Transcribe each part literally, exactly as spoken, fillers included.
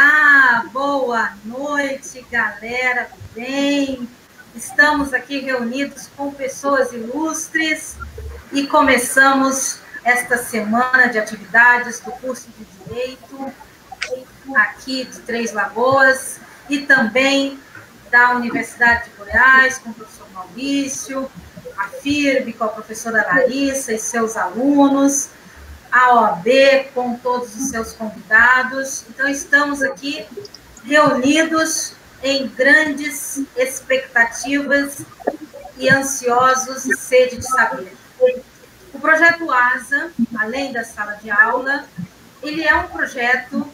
Olá, boa noite, galera do bem. Estamos aqui reunidos com pessoas ilustres e começamos esta semana de atividades do curso de Direito aqui de Três Lagoas e também da Universidade de Goiás, com o professor Maurício, a F I R B com a professora Larissa e seus alunos, a O A B com todos os seus convidados. Então, estamos aqui reunidos em grandes expectativas e ansiosos e sede de saber. O projeto ASA, além da sala de aula, ele é um projeto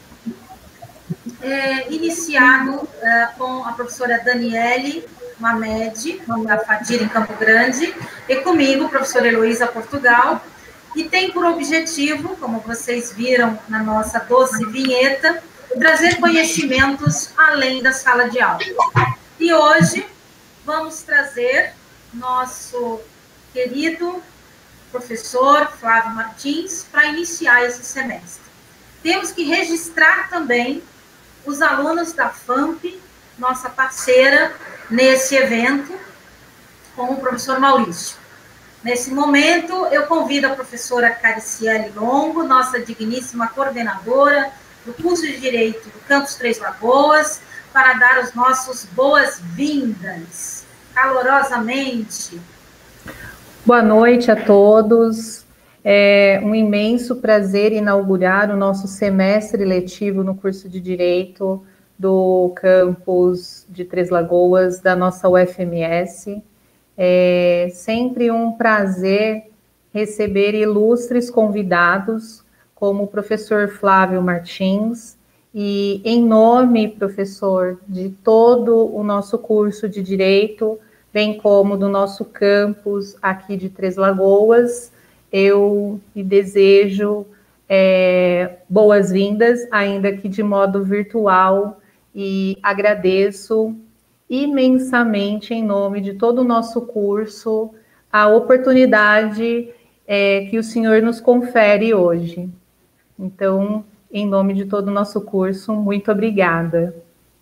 é, iniciado é, com a professora Daniele Mamed, da FADIR em Campo Grande, e comigo, professora Heloísa Portugal, e tem por objetivo, como vocês viram na nossa doce vinheta, trazer conhecimentos além da sala de aula. E hoje vamos trazer nosso querido professor Flávio Martins para iniciar esse semestre. Temos que registrar também os alunos da FAMP, nossa parceira nesse evento, com o professor Maurício. Nesse momento, eu convido a professora Cariciele Longo, nossa digníssima coordenadora do curso de Direito do Campus Três Lagoas, para dar os nossos boas-vindas, calorosamente. Boa noite a todos. É um imenso prazer inaugurar o nosso semestre letivo no curso de Direito do campus de Três Lagoas, da nossa U F M S. É sempre um prazer receber ilustres convidados, como o professor Flávio Martins, e em nome, professor, de todo o nosso curso de Direito, bem como do nosso campus aqui de Três Lagoas, eu lhe desejo é, boas-vindas, ainda que de modo virtual, e agradeço imensamente, em nome de todo o nosso curso, a oportunidade é, que o senhor nos confere hoje. Então, em nome de todo o nosso curso, muito obrigada.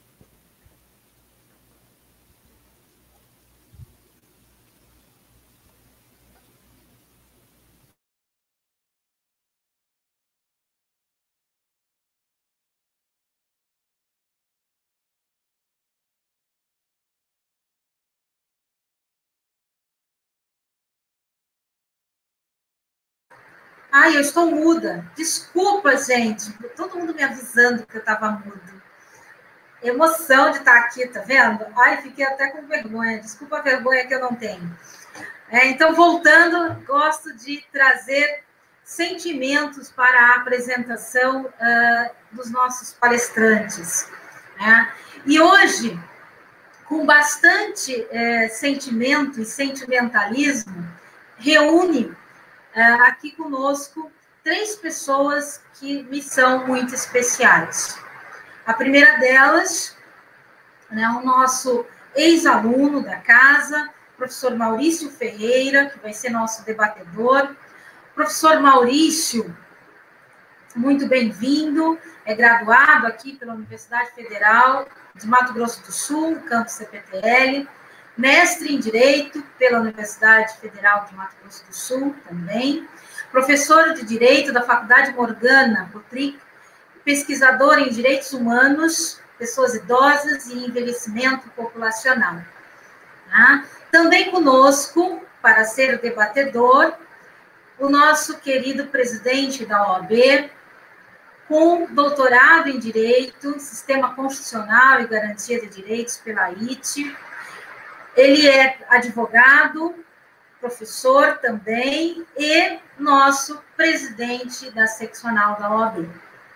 Ai, eu estou muda. Desculpa, gente. Todo mundo me avisando que eu estava muda. Emoção de estar aqui, tá vendo? Ai, fiquei até com vergonha. Desculpa a vergonha que eu não tenho. É, então, voltando, gosto de trazer sentimentos para a apresentação uh, dos nossos palestrantes. Né? E hoje, com bastante eh, sentimento e sentimentalismo, reúne Uh, aqui conosco três pessoas que me são muito especiais. A primeira delas, né, o nosso ex-aluno da casa, professor Maurício Ferreira, que vai ser nosso debatedor. Professor Maurício, muito bem-vindo, é graduado aqui pela Universidade Federal de Mato Grosso do Sul, campus C P T L, mestre em Direito pela Universidade Federal de Mato Grosso do Sul, também, professor de Direito da Faculdade Morgana Buttrick, pesquisador em Direitos Humanos, Pessoas Idosas e Envelhecimento Populacional. Tá? Também conosco, para ser debatedor, o nosso querido presidente da O A B, com doutorado em Direito, Sistema Constitucional e Garantia de Direitos pela I T. Ele é advogado, professor também, e nosso presidente da seccional da O A B.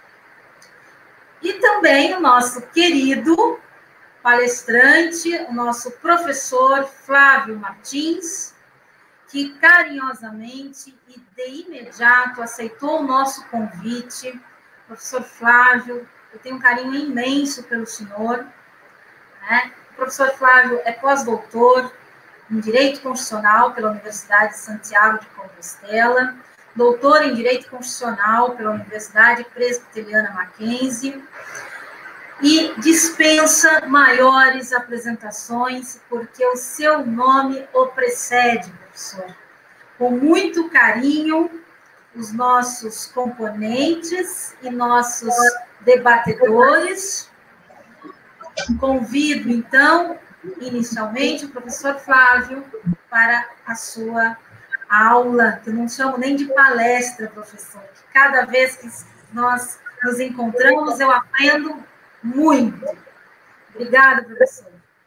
E também o nosso querido palestrante, o nosso professor Flávio Martins, que carinhosamente e de imediato aceitou o nosso convite. Professor Flávio, eu tenho um carinho imenso pelo senhor, né? O professor Flávio é pós-doutor em Direito Constitucional pela Universidade de Santiago de Compostela, doutor em Direito Constitucional pela Universidade Presbiteriana Mackenzie, e dispensa maiores apresentações, porque o seu nome o precede, professor. Com muito carinho, os nossos componentes e nossos debatedores. Convido, então, inicialmente, o professor Flávio para a sua aula, que eu não chamo nem de palestra, professor. Cada vez que nós nos encontramos, eu aprendo muito. Obrigada, professor.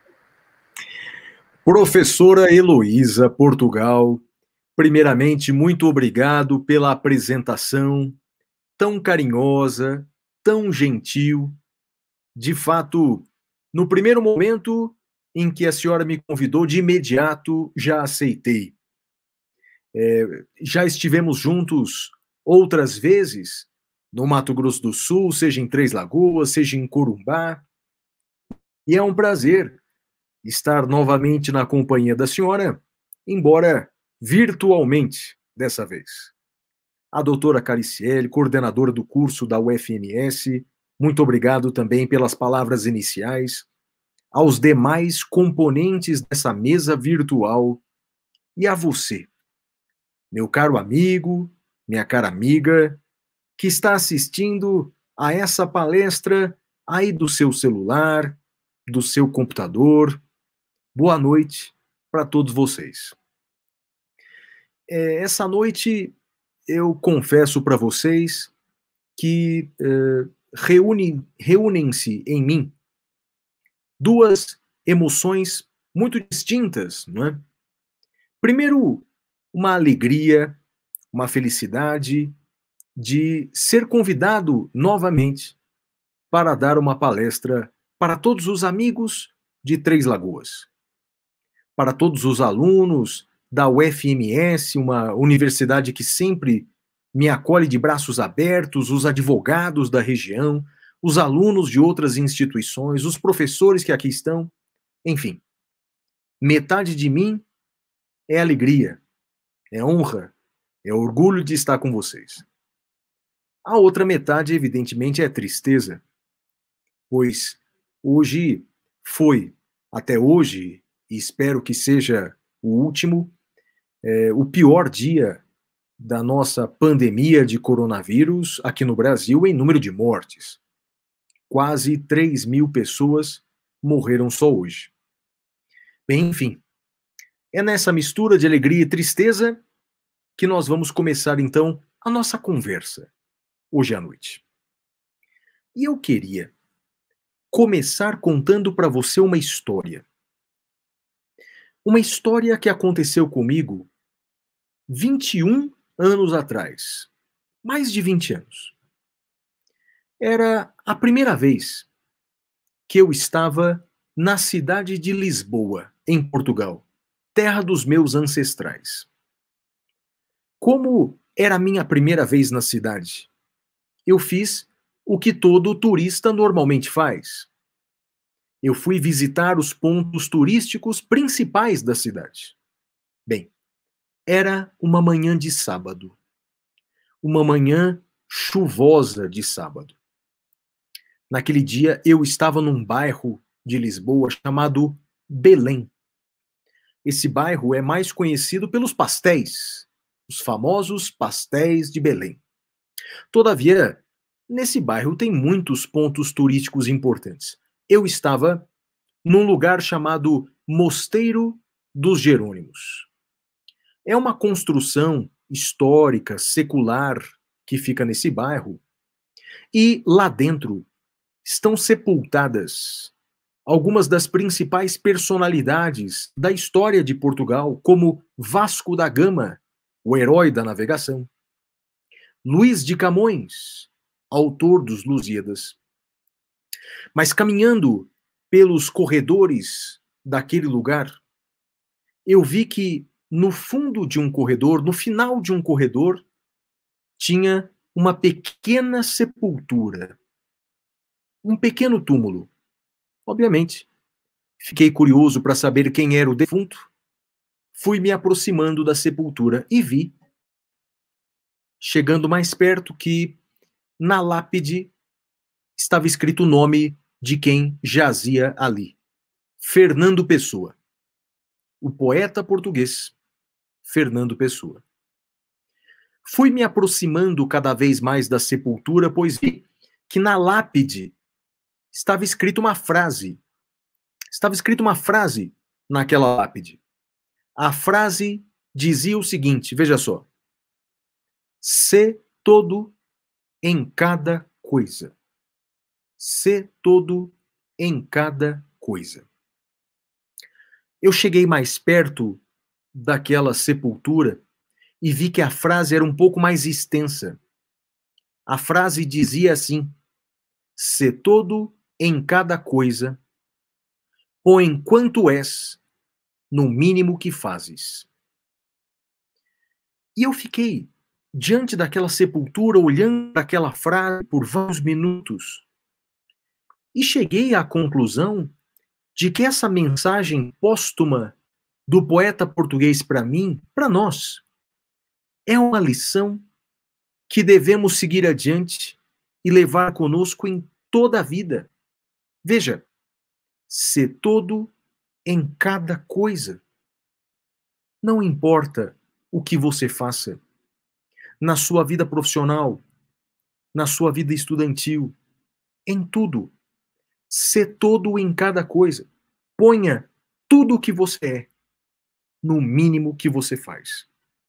Professora Heloísa Portugal, primeiramente, muito obrigado pela apresentação tão carinhosa, tão gentil. De fato, no primeiro momento em que a senhora me convidou, de imediato já aceitei. É, já estivemos juntos outras vezes, no Mato Grosso do Sul, seja em Três Lagoas, seja em Corumbá, e é um prazer estar novamente na companhia da senhora, embora virtualmente dessa vez. A doutora Cariciele, coordenadora do curso da U F M S, muito obrigado também pelas palavras iniciais, aos demais componentes dessa mesa virtual e a você, meu caro amigo, minha cara amiga, que está assistindo a essa palestra aí do seu celular, do seu computador. Boa noite para todos vocês. É, essa noite eu confesso para vocês que é, reúne, reúnem-se em mim duas emoções muito distintas, não é? Primeiro, uma alegria, uma felicidade de ser convidado novamente para dar uma palestra para todos os amigos de Três Lagoas, para todos os alunos da U F M S, uma universidade que sempre me acolhe de braços abertos, os advogados da região, os alunos de outras instituições, os professores que aqui estão, enfim. Metade de mim é alegria, é honra, é orgulho de estar com vocês. A outra metade, evidentemente, é tristeza, pois hoje foi, até hoje, e espero que seja o último, é, o pior dia da nossa pandemia de coronavírus aqui no Brasil em número de mortes. Quase três mil pessoas morreram só hoje. Bem, enfim, é nessa mistura de alegria e tristeza que nós vamos começar, então, a nossa conversa hoje à noite. E eu queria começar contando para você uma história. Uma história que aconteceu comigo vinte e um anos atrás. Mais de vinte anos. Era a primeira vez que eu estava na cidade de Lisboa, em Portugal, terra dos meus ancestrais. Como era a minha primeira vez na cidade, eu fiz o que todo turista normalmente faz. Eu fui visitar os pontos turísticos principais da cidade. Bem, era uma manhã de sábado. Uma manhã chuvosa de sábado. Naquele dia, eu estava num bairro de Lisboa chamado Belém. Esse bairro é mais conhecido pelos pastéis, os famosos pastéis de Belém. Todavia, nesse bairro tem muitos pontos turísticos importantes. Eu estava num lugar chamado Mosteiro dos Jerônimos. É uma construção histórica, secular, que fica nesse bairro, e lá dentro estão sepultadas algumas das principais personalidades da história de Portugal, como Vasco da Gama, o herói da navegação, Luís de Camões, autor dos Lusíadas. Mas caminhando pelos corredores daquele lugar, eu vi que no fundo de um corredor, no final de um corredor, tinha uma pequena sepultura, um pequeno túmulo. Obviamente, fiquei curioso para saber quem era o defunto. Fui me aproximando da sepultura e vi, chegando mais perto, que na lápide estava escrito o nome de quem jazia ali. Fernando Pessoa. O poeta português Fernando Pessoa. Fui me aproximando cada vez mais da sepultura, pois vi que na lápide estava escrita uma frase. Estava escrita uma frase naquela lápide. A frase dizia o seguinte, veja só. Sê todo em cada coisa. Sê todo em cada coisa. Eu cheguei mais perto daquela sepultura e vi que a frase era um pouco mais extensa. A frase dizia assim: sê todo em cada coisa, ou enquanto és, no mínimo que fazes. E eu fiquei diante daquela sepultura, olhando para aquela frase por vários minutos, e cheguei à conclusão de que essa mensagem póstuma do poeta português para mim, para nós, é uma lição que devemos seguir adiante e levar conosco em toda a vida. Veja, ser todo em cada coisa. Não importa o que você faça, na sua vida profissional, na sua vida estudantil, em tudo. Ser todo em cada coisa. Ponha tudo o que você é no mínimo que você faz.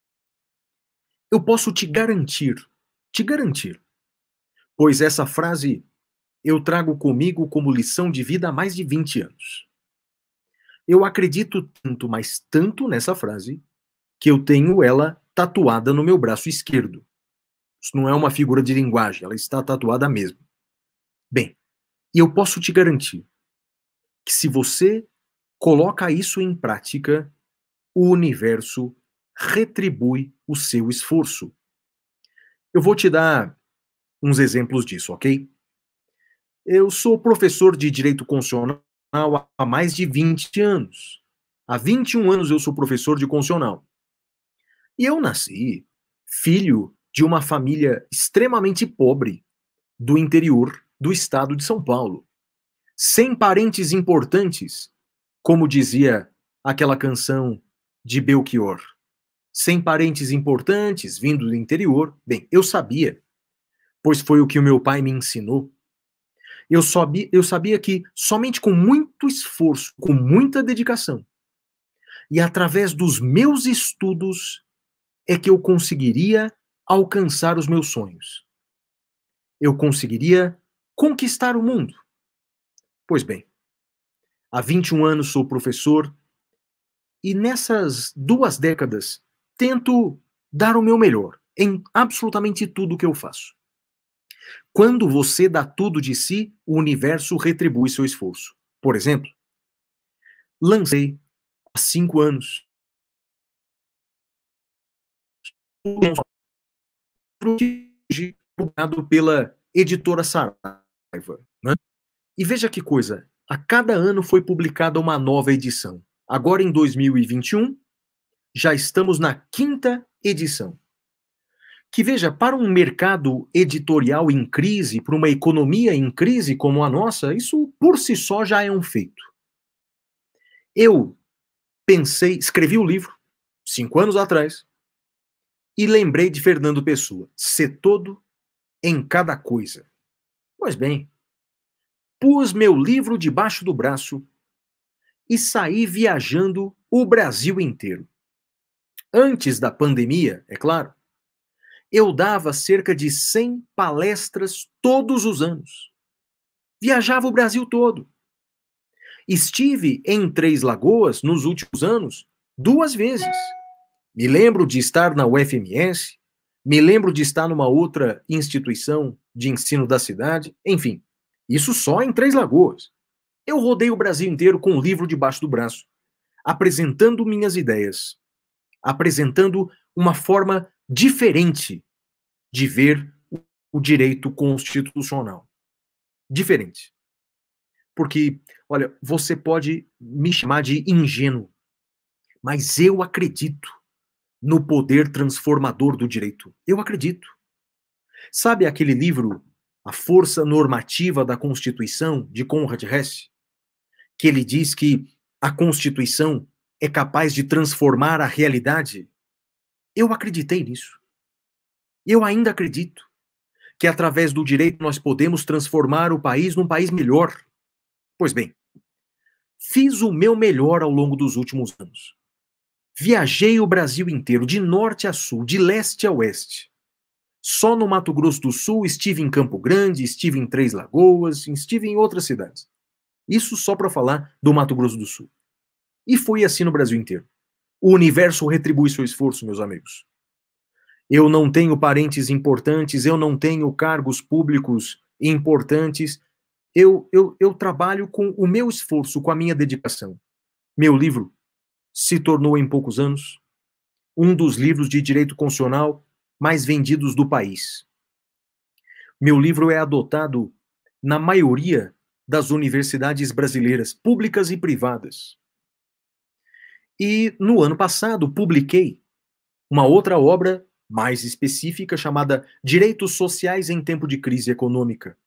Eu posso te garantir, te garantir, pois essa frase eu trago comigo como lição de vida há mais de vinte anos. Eu acredito tanto, mas tanto nessa frase, que eu tenho ela tatuada no meu braço esquerdo. Isso não é uma figura de linguagem, ela está tatuada mesmo. Bem, e eu posso te garantir que se você coloca isso em prática, o universo retribui o seu esforço. Eu vou te dar uns exemplos disso, ok? Eu sou professor de Direito Constitucional há mais de vinte anos. Há vinte e um anos eu sou professor de Constitucional. E eu nasci filho de uma família extremamente pobre do interior do estado de São Paulo. Sem parentes importantes, como dizia aquela canção de Belchior. Sem parentes importantes, vindo do interior. Bem, eu sabia, pois foi o que o meu pai me ensinou. Eu sabia, eu sabia que somente com muito esforço, com muita dedicação, e através dos meus estudos, é que eu conseguiria alcançar os meus sonhos. Eu conseguiria conquistar o mundo. Pois bem, há vinte e um anos sou professor, e nessas duas décadas tento dar o meu melhor em absolutamente tudo que eu faço. Quando você dá tudo de si, o universo retribui seu esforço. Por exemplo, lancei há cinco anos um livro publicado pela editora Saraiva. Né? E veja que coisa, a cada ano foi publicada uma nova edição. Agora, em dois mil e vinte e um, já estamos na quinta edição. Que veja, para um mercado editorial em crise, para uma economia em crise como a nossa, isso por si só já é um feito. Eu pensei, escrevi o livro, cinco anos atrás, e lembrei de Fernando Pessoa, ser todo em cada coisa. Pois bem, pus meu livro debaixo do braço e saí viajando o Brasil inteiro. Antes da pandemia, é claro, eu dava cerca de cem palestras todos os anos. Viajava o Brasil todo. Estive em Três Lagoas nos últimos anos duas vezes. Me lembro de estar na U F M S, me lembro de estar numa outra instituição de ensino da cidade, enfim, isso só em Três Lagoas. Eu rodei o Brasil inteiro com um livro debaixo do braço, apresentando minhas ideias, apresentando uma forma diferente de ver o direito constitucional. Diferente. Porque, olha, você pode me chamar de ingênuo, mas eu acredito no poder transformador do direito. Eu acredito. Sabe aquele livro, a força normativa da Constituição de Conrad Hesse, que ele diz que a Constituição é capaz de transformar a realidade, eu acreditei nisso. Eu ainda acredito que através do direito nós podemos transformar o país num país melhor. Pois bem, fiz o meu melhor ao longo dos últimos anos. Viajei o Brasil inteiro, de norte a sul, de leste a oeste. Só no Mato Grosso do Sul estive em Campo Grande, estive em Três Lagoas, estive em outras cidades. Isso só para falar do Mato Grosso do Sul. E foi assim no Brasil inteiro. O universo retribui seu esforço, meus amigos. Eu não tenho parentes importantes, eu não tenho cargos públicos importantes. Eu, eu, eu trabalho com o meu esforço, com a minha dedicação. Meu livro se tornou, em poucos anos, um dos livros de direito constitucional mais vendidos do país. Meu livro é adotado na maioria das universidades brasileiras, públicas e privadas. E, no ano passado, publiquei uma outra obra mais específica chamada Direitos Sociais em Tempo de Crise Econômica.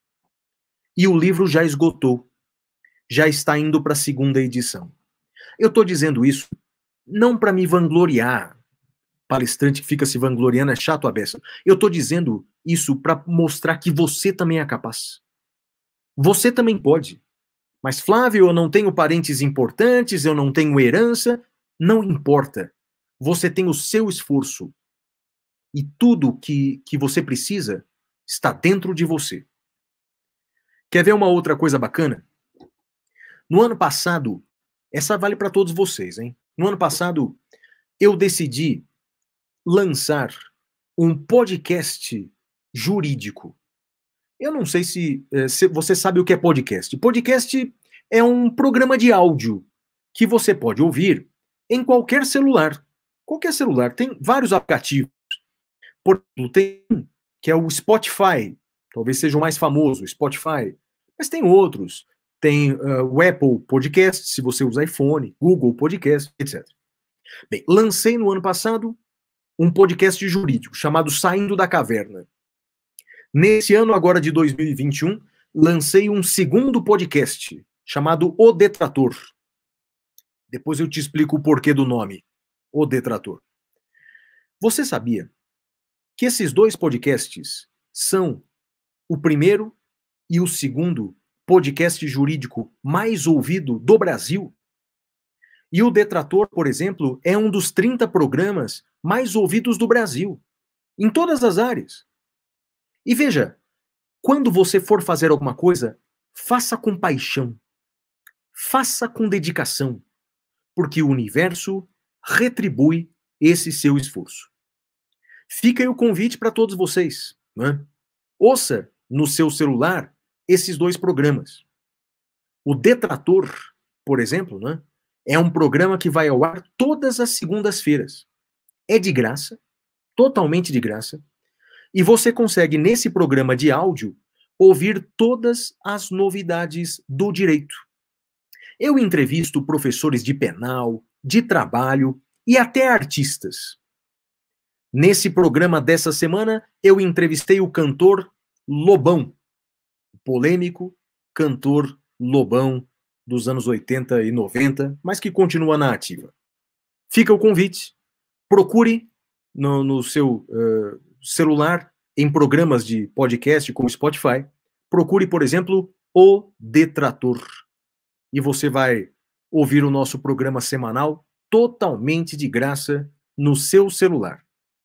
E o livro já esgotou. Já está indo para a segunda edição. Eu estou dizendo isso não para me vangloriar. Palestrante que fica se vangloriando é chato a beça. Eu estou dizendo isso para mostrar que você também é capaz. Você também pode. Mas, Flávio, eu não tenho parentes importantes, eu não tenho herança. Não importa. Você tem o seu esforço. E tudo que, que você precisa está dentro de você. Quer ver uma outra coisa bacana? No ano passado, essa vale para todos vocês, hein? No ano passado, eu decidi lançar um podcast jurídico. Eu não sei se, se você sabe o que é podcast. Podcast é um programa de áudio que você pode ouvir em qualquer celular. Qualquer celular. Tem vários aplicativos. Por exemplo, tem um que é o Spotify. Talvez seja o mais famoso, o Spotify. Mas tem outros. Tem uh, o Apple Podcast, se você usa iPhone, Google Podcast, etcétera. Bem, lancei no ano passado um podcast jurídico chamado Saindo da Caverna. Nesse ano agora de dois mil e vinte e um, lancei um segundo podcast chamado O Detrator. Depois eu te explico o porquê do nome, O Detrator. Você sabia que esses dois podcasts são o primeiro e o segundo podcast jurídico mais ouvido do Brasil? E o Detrator, por exemplo, é um dos trinta programas mais ouvidos do Brasil, em todas as áreas. E veja, quando você for fazer alguma coisa, faça com paixão, faça com dedicação, porque o universo retribui esse seu esforço. Fica aí o convite para todos vocês, né? Ouça no seu celular esses dois programas. O Detrator, por exemplo, né, é um programa que vai ao ar todas as segundas-feiras. É de graça, totalmente de graça, e você consegue, nesse programa de áudio, ouvir todas as novidades do direito. Eu entrevisto professores de penal, de trabalho e até artistas. Nesse programa dessa semana, eu entrevistei o cantor Lobão, o polêmico cantor Lobão dos anos oitenta e noventa, mas que continua na ativa. Fica o convite, procure no, no seu uh, celular, em programas de podcast como Spotify, procure, por exemplo, O Detrator. E você vai ouvir o nosso programa semanal totalmente de graça no seu celular.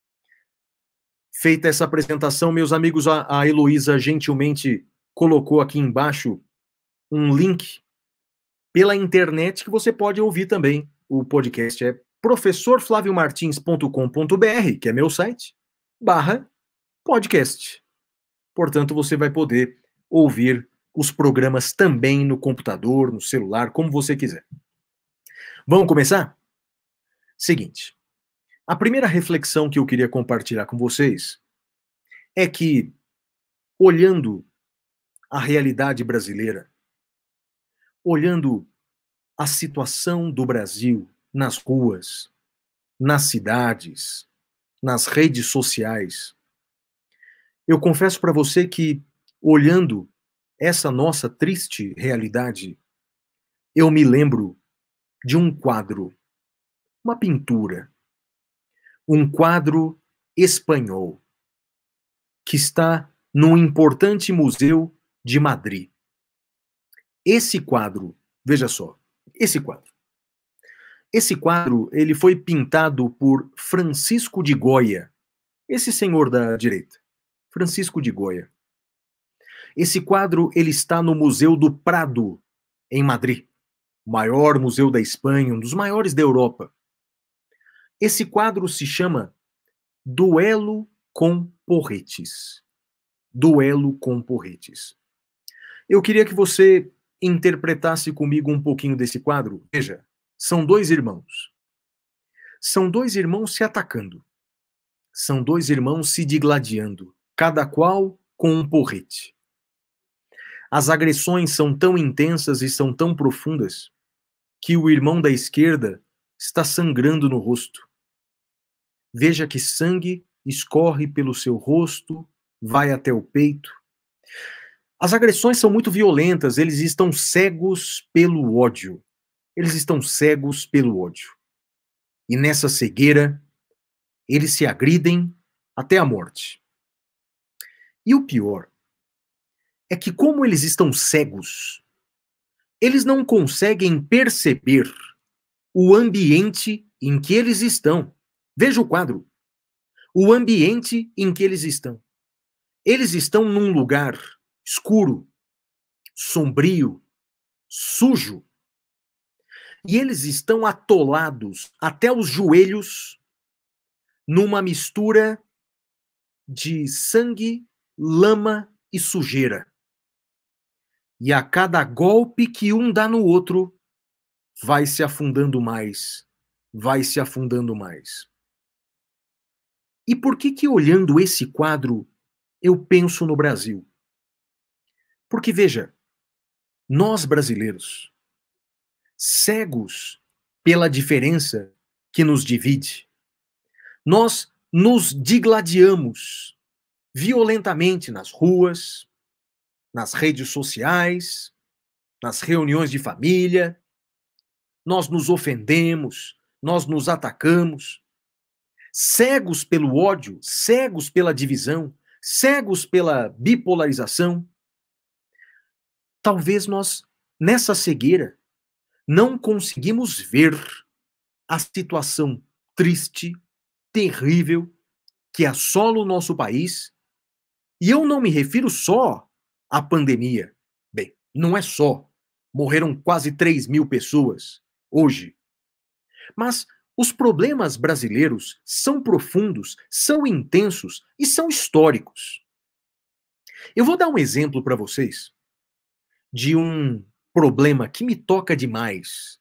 Feita essa apresentação, meus amigos, a, a Heloísa gentilmente colocou aqui embaixo um link pela internet que você pode ouvir também. O podcast é professor flávio martins ponto com ponto br, que é meu site, barra podcast. Portanto, você vai poder ouvir os programas também no computador, no celular, como você quiser. Vamos começar? Seguinte. A primeira reflexão que eu queria compartilhar com vocês é que, olhando a realidade brasileira, olhando a situação do Brasil nas ruas, nas cidades, nas redes sociais, eu confesso para você que olhando essa nossa triste realidade, eu me lembro de um quadro, uma pintura, um quadro espanhol, que está num importante museu de Madrid. Esse quadro, veja só, esse quadro. Esse quadro, ele foi pintado por Francisco de Goya, esse senhor da direita, Francisco de Goya. Esse quadro, ele está no Museu do Prado, em Madrid, o maior museu da Espanha, um dos maiores da Europa. Esse quadro se chama Duelo com Porretes. Duelo com Porretes. Eu queria que você interpretasse comigo um pouquinho desse quadro. Veja, são dois irmãos. São dois irmãos se atacando. São dois irmãos se digladiando, cada qual com um porrete. As agressões são tão intensas e são tão profundas que o irmão da esquerda está sangrando no rosto. Veja que sangue escorre pelo seu rosto, vai até o peito. As agressões são muito violentas, eles estão cegos pelo ódio. Eles estão cegos pelo ódio. E nessa cegueira, eles se agridem até a morte. E o pior é que, como eles estão cegos, eles não conseguem perceber o ambiente em que eles estão. Veja o quadro. O ambiente em que eles estão. Eles estão num lugar escuro, sombrio, sujo. E eles estão atolados até os joelhos numa mistura de sangue, lama e sujeira. E a cada golpe que um dá no outro, vai se afundando mais, vai se afundando mais. E por que que, olhando esse quadro, eu penso no Brasil? Porque, veja, nós brasileiros, cegos pela diferença que nos divide, nós nos digladiamos violentamente nas ruas, nas redes sociais, nas reuniões de família, nós nos ofendemos, nós nos atacamos, cegos pelo ódio, cegos pela divisão, cegos pela bipolarização. Talvez nós, nessa cegueira, não conseguimos ver a situação triste, terrível, que assola o nosso país. E eu não me refiro só à pandemia. Bem, não é só. Morreram quase três mil pessoas hoje. Mas os problemas brasileiros são profundos, são intensos e são históricos. Eu vou dar um exemplo para vocês de um problema que me toca demais.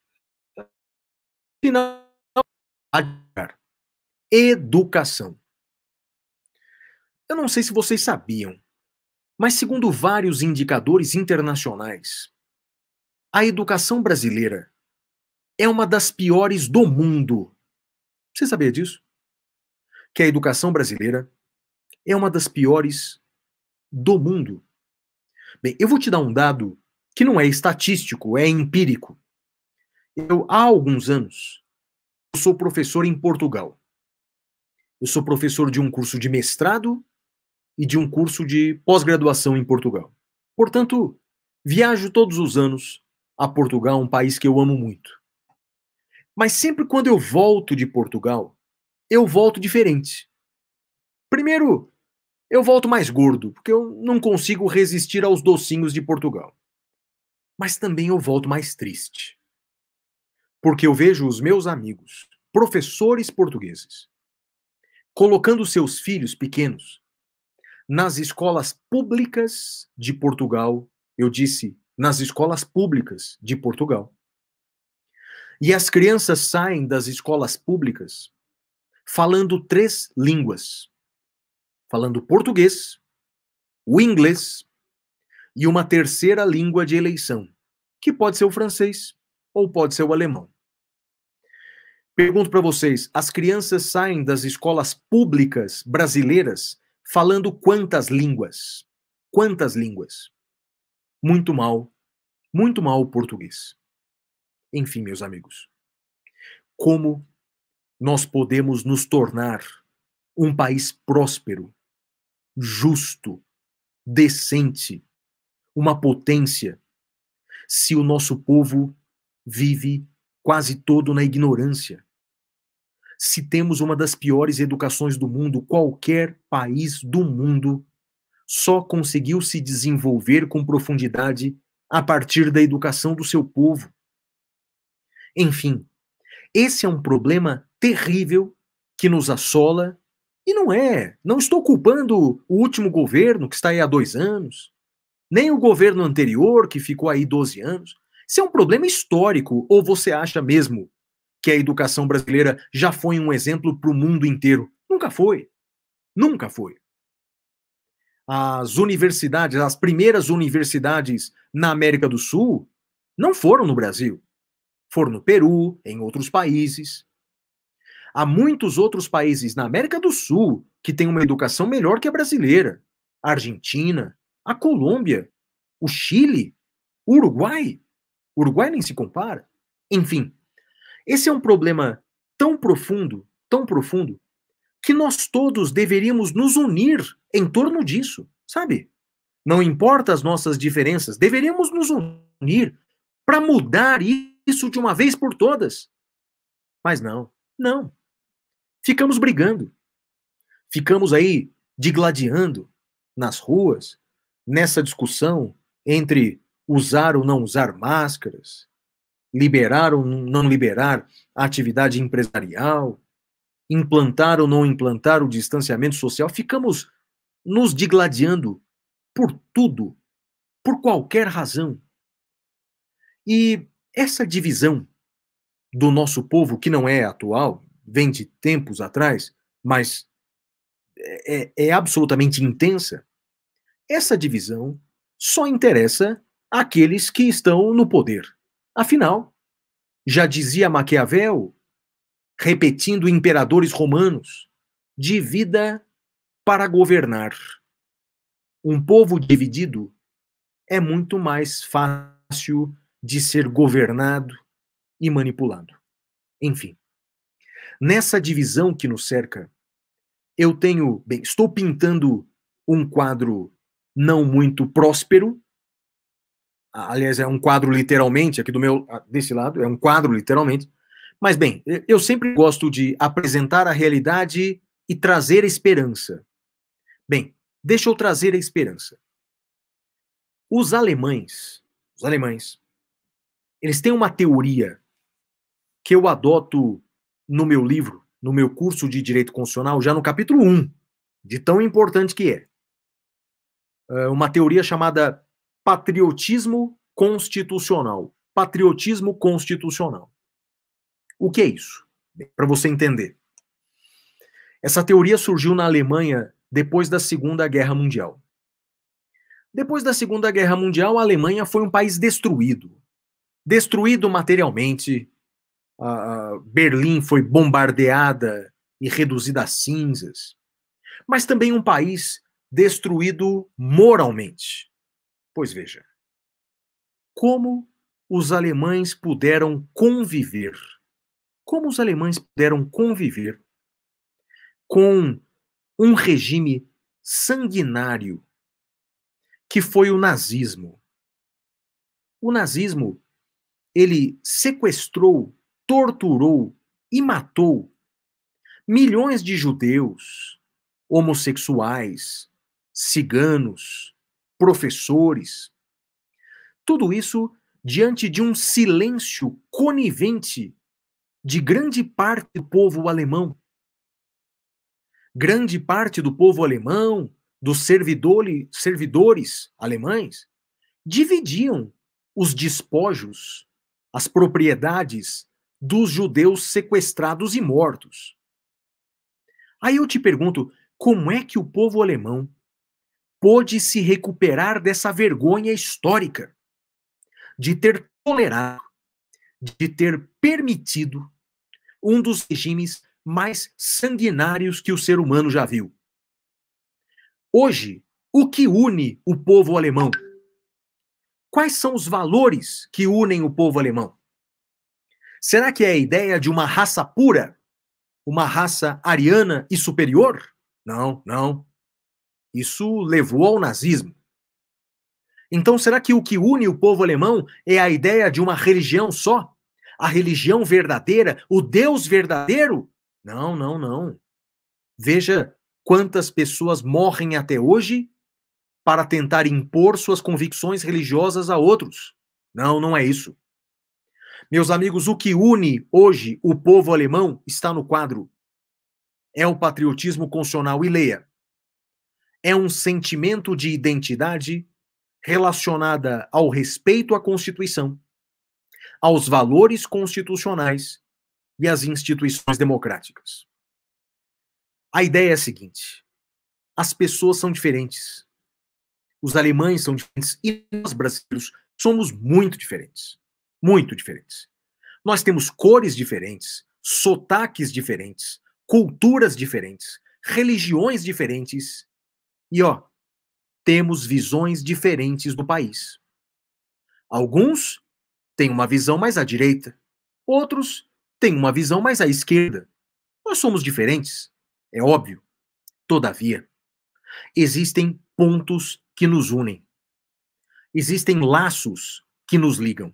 Educação. Eu não sei se vocês sabiam, mas segundo vários indicadores internacionais, a educação brasileira é uma das piores do mundo. Você sabia disso? Que a educação brasileira é uma das piores do mundo. Bem, eu vou te dar um dado que não é estatístico, é empírico. Eu, há alguns anos, eu sou professor em Portugal. Eu sou professor de um curso de mestrado e de um curso de pós-graduação em Portugal. Portanto, viajo todos os anos a Portugal, um país que eu amo muito. Mas sempre quando eu volto de Portugal, eu volto diferente. Primeiro, eu volto mais gordo, porque eu não consigo resistir aos docinhos de Portugal. Mas também eu volto mais triste. Porque eu vejo os meus amigos, professores portugueses, colocando seus filhos pequenos nas escolas públicas de Portugal. Eu disse, nas escolas públicas de Portugal. E as crianças saem das escolas públicas falando três línguas. Falando português, o inglês e uma terceira língua de eleição, que pode ser o francês ou pode ser o alemão. Pergunto para vocês, as crianças saem das escolas públicas brasileiras falando quantas línguas? quantas línguas. Muito mal, muito mal o português. Enfim, meus amigos, como nós podemos nos tornar um país próspero, justo, decente, uma potência, se o nosso povo vive quase todo na ignorância? Se temos uma das piores educações do mundo, qualquer país do mundo só conseguiu se desenvolver com profundidade a partir da educação do seu povo. Enfim, esse é um problema terrível que nos assola, e não é, não estou culpando o último governo que está aí há dois anos, nem o governo anterior que ficou aí doze anos. Isso é um problema histórico, ou você acha mesmo que a educação brasileira já foi um exemplo para o mundo inteiro? Nunca foi. Nunca foi. As universidades, as primeiras universidades na América do Sul, não foram no Brasil. Foram no Peru, em outros países. Há muitos outros países na América do Sul que têm uma educação melhor que a brasileira. A Argentina, a Colômbia, o Chile, o Uruguai. O Uruguai nem se compara. Enfim, esse é um problema tão profundo, tão profundo, que nós todos deveríamos nos unir em torno disso, sabe? Não importa as nossas diferenças, deveríamos nos unir para mudar isso de uma vez por todas. Mas não, não. Ficamos brigando. Ficamos aí digladiando nas ruas, nessa discussão entre usar ou não usar máscaras, liberar ou não liberar a atividade empresarial, implantar ou não implantar o distanciamento social. Ficamos nos digladiando por tudo, por qualquer razão. E essa divisão do nosso povo, que não é atual, vem de tempos atrás, mas é, é absolutamente intensa, essa divisão só interessa àqueles que estão no poder. Afinal, já dizia Maquiavel, repetindo imperadores romanos, divida para governar. Um povo dividido é muito mais fácil de ser governado e manipulado. Enfim, nessa divisão que nos cerca, eu tenho, bem, estou pintando um quadro não muito próspero. Aliás, é um quadro literalmente, aqui do meu, desse lado, é um quadro literalmente. Mas, bem, eu sempre gosto de apresentar a realidade e trazer a esperança. Bem, deixa eu trazer a esperança. Os alemães, os alemães, eles têm uma teoria que eu adoto no meu livro, no meu curso de Direito Constitucional, já no capítulo um, de tão importante que é. É uma teoria chamada patriotismo constitucional. Patriotismo constitucional. O que é isso? Para você entender. Essa teoria surgiu na Alemanha depois da Segunda Guerra Mundial. Depois da Segunda Guerra Mundial, a Alemanha foi um país destruído. Destruído materialmente. Uh, Berlim foi bombardeada e reduzida a cinzas. Mas também um país destruído moralmente. Pois veja, como os alemães puderam conviver, como os alemães puderam conviver com um regime sanguinário que foi o nazismo. O nazismo, ele sequestrou, torturou e matou milhões de judeus, homossexuais, ciganos, professores. Tudo isso diante de um silêncio conivente de grande parte do povo alemão. Grande parte do povo alemão, dos servidores, servidores alemães, dividiam os despojos, as propriedades dos judeus sequestrados e mortos. Aí eu te pergunto, como é que o povo alemão pôde se recuperar dessa vergonha histórica de ter tolerado, de ter permitido um dos regimes mais sanguinários que o ser humano já viu? Hoje, o que une o povo alemão? Quais são os valores que unem o povo alemão? Será que é a ideia de uma raça pura? Uma raça ariana e superior? Não, não. Isso levou ao nazismo. Então, será que o que une o povo alemão é a ideia de uma religião só? A religião verdadeira? O Deus verdadeiro? Não, não, não. Veja quantas pessoas morrem até hoje para tentar impor suas convicções religiosas a outros. Não, não é isso. Meus amigos, o que une hoje o povo alemão está no quadro. É o patriotismo constitucional. E leia. É um sentimento de identidade relacionada ao respeito à Constituição, aos valores constitucionais e às instituições democráticas. A ideia é a seguinte: as pessoas são diferentes. Os alemães são diferentes e nós, brasileiros, somos muito diferentes. Muito diferentes. Nós temos cores diferentes, sotaques diferentes, culturas diferentes, religiões diferentes e, ó, temos visões diferentes do país. Alguns têm uma visão mais à direita, outros têm uma visão mais à esquerda. Nós somos diferentes, é óbvio. Todavia, existem pontos que nos unem. Existem laços que nos ligam.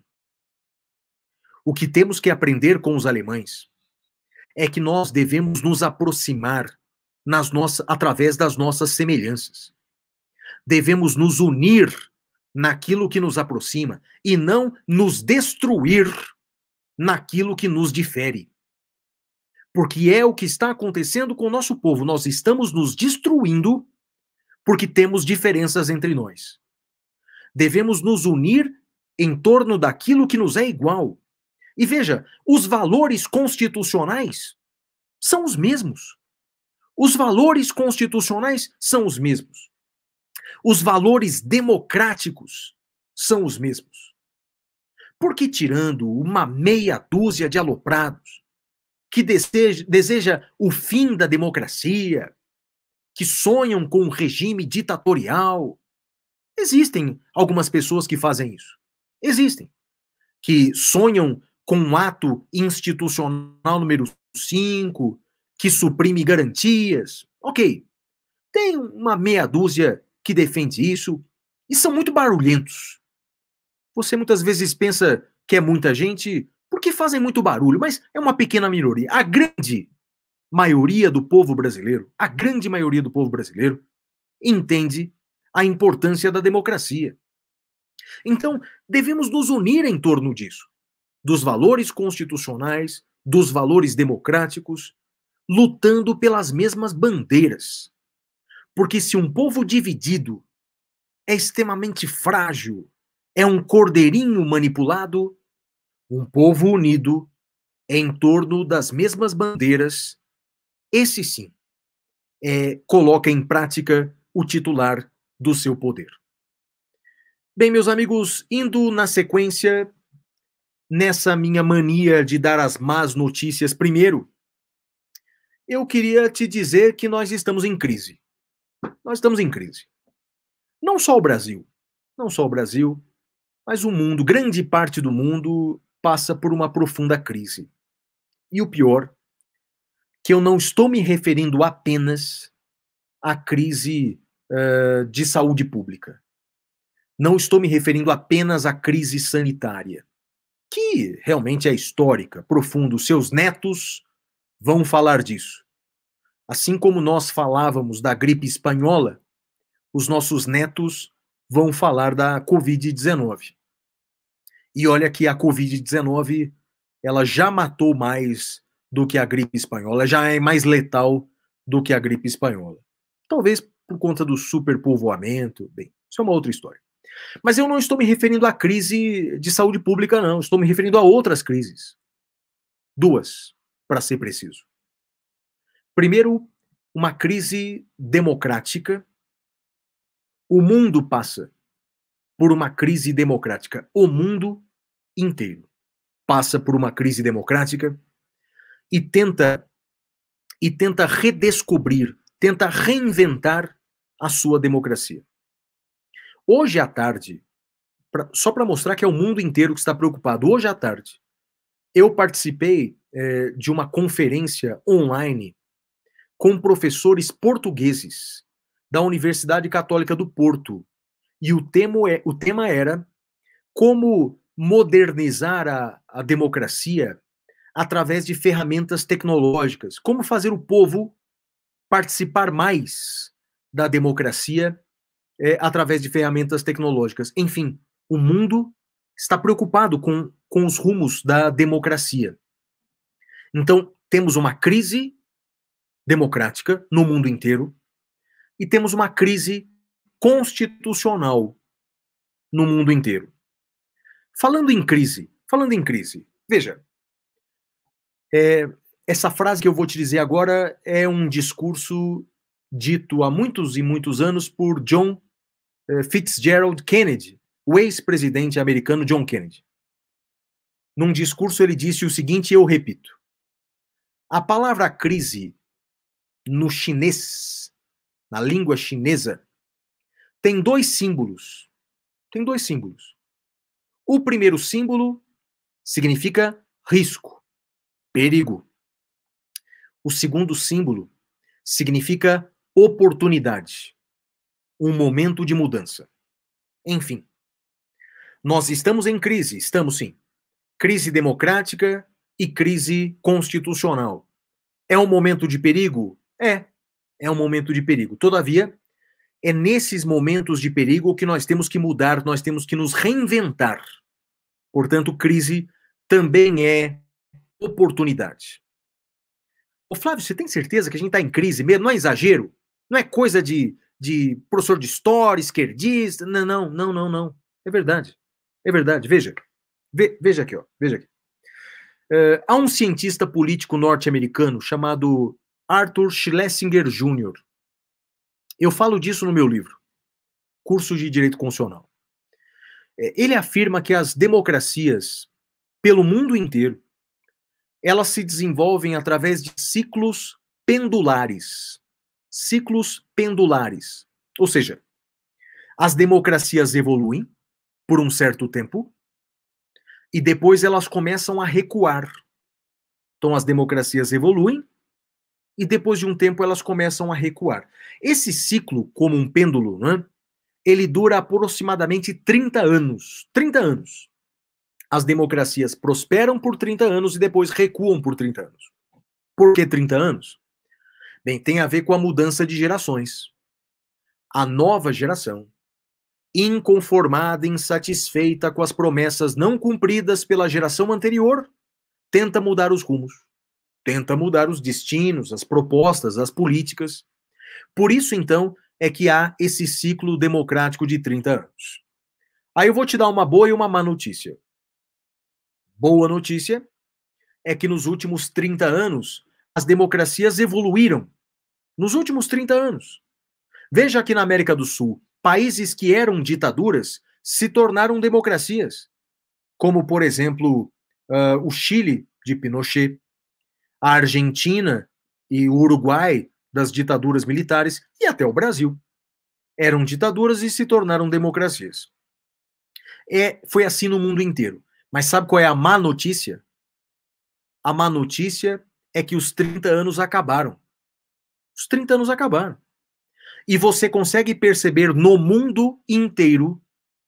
O que temos que aprender com os alemães é que nós devemos nos aproximar nas nossas, através das nossas semelhanças. Devemos nos unir naquilo que nos aproxima e não nos destruir naquilo que nos difere. Porque é o que está acontecendo com o nosso povo. Nós estamos nos destruindo porque temos diferenças entre nós. Devemos nos unir em torno daquilo que nos é igual. E veja, os valores constitucionais são os mesmos. Os valores constitucionais são os mesmos. Os valores democráticos são os mesmos. Porque tirando uma meia dúzia de aloprados que deseja, deseja o fim da democracia, que sonham com um regime ditatorial, existem algumas pessoas que fazem isso. Existem. Que sonham com um ato institucional número cinco, que suprime garantias. Ok. Tem uma meia dúzia que defende isso e são muito barulhentos. Você muitas vezes pensa que é muita gente porque fazem muito barulho, mas é uma pequena minoria. A grande maioria do povo brasileiro, a grande maioria do povo brasileiro entende a importância da democracia. Então, devemos nos unir em torno disso, dos valores constitucionais, dos valores democráticos, lutando pelas mesmas bandeiras. Porque se um povo dividido é extremamente frágil, é um cordeirinho manipulado, um povo unido em torno das mesmas bandeiras, esse sim é, coloca em prática o titular do seu poder. Bem, meus amigos, indo na sequência, nessa minha mania de dar as más notícias primeiro, eu queria te dizer que nós estamos em crise. Nós estamos em crise. Não só o Brasil, não só o Brasil, mas o mundo, grande parte do mundo, passa por uma profunda crise. E o pior, que eu não estou me referindo apenas à crise uh, de saúde pública. Não estou me referindo apenas à crise sanitária, que realmente é histórica, profunda. Os seus netos vão falar disso. Assim como nós falávamos da gripe espanhola, os nossos netos vão falar da covid dezenove. E olha que a covid dezenove, ela já matou mais do que a gripe espanhola, já é mais letal do que a gripe espanhola. Talvez por conta do superpovoamento, bem, isso é uma outra história. Mas eu não estou me referindo à crise de saúde pública, não. Estou me referindo a outras crises. Duas, para ser preciso. Primeiro, uma crise democrática. O mundo passa por uma crise democrática. O mundo inteiro passa por uma crise democrática e tenta, e tenta redescobrir, tenta reinventar a sua democracia. Hoje à tarde, pra, só para mostrar que é o mundo inteiro que está preocupado, hoje à tarde, eu participei é, de uma conferência online com professores portugueses da Universidade Católica do Porto. E o tema, é, o tema era como modernizar a, a democracia através de ferramentas tecnológicas. Como fazer o povo participar mais da democracia é, através de ferramentas tecnológicas. Enfim, o mundo está preocupado com, com os rumos da democracia. Então, temos uma crise democrática no mundo inteiro e temos uma crise constitucional no mundo inteiro. Falando em crise, falando em crise, veja, é, essa frase que eu vou te dizer agora é um discurso dito há muitos e muitos anos por John eh, Fitzgerald Kennedy, o ex-presidente americano John Kennedy. Num discurso ele disse o seguinte, e eu repito: a palavra crise no chinês, na língua chinesa, tem dois símbolos. Tem dois símbolos. O primeiro símbolo significa risco, perigo. O segundo símbolo significa oportunidade, um momento de mudança. Enfim, nós estamos em crise, estamos sim. Crise democrática e crise constitucional. É um momento de perigo? É, é um momento de perigo. Todavia, é nesses momentos de perigo que nós temos que mudar, nós temos que nos reinventar. Portanto, crise também é oportunidade. Ô Flávio, você tem certeza que a gente está em crise mesmo? Não é exagero? Não é coisa de, de professor de história, esquerdista? Não, não, não, não, não. É verdade. É verdade. Veja. Ve, veja aqui, ó. Veja aqui. Uh, há um cientista político norte-americano chamado Arthur Schlesinger Júnior Eu falo disso no meu livro, Curso de Direito Constitucional. Ele afirma que as democracias, pelo mundo inteiro, elas se desenvolvem através de ciclos pendulares. Ciclos pendulares. Ou seja, as democracias evoluem por um certo tempo e depois elas começam a recuar. Então as democracias evoluem e depois de um tempo elas começam a recuar. Esse ciclo, como um pêndulo, né, ele dura aproximadamente trinta anos. trinta anos. As democracias prosperam por trinta anos e depois recuam por trinta anos. Por que trinta anos? Bem, tem a ver com a mudança de gerações. A nova geração, inconformada, insatisfeita com as promessas não cumpridas pela geração anterior, tenta mudar os rumos, tenta mudar os destinos, as propostas, as políticas. Por isso, então, é que há esse ciclo democrático de trinta anos. Aí eu vou te dar uma boa e uma má notícia. Boa notícia é que nos últimos trinta anos, as democracias evoluíram. Nos últimos trinta anos. Veja aqui na América do Sul, países que eram ditaduras se tornaram democracias. Como, por exemplo, uh, o Chile, de Pinochet, a Argentina e o Uruguai, das ditaduras militares, e até o Brasil. Eram ditaduras e se tornaram democracias. É, foi assim no mundo inteiro. Mas sabe qual é a má notícia? A má notícia é que os trinta anos acabaram. Os trinta anos acabaram. E você consegue perceber no mundo inteiro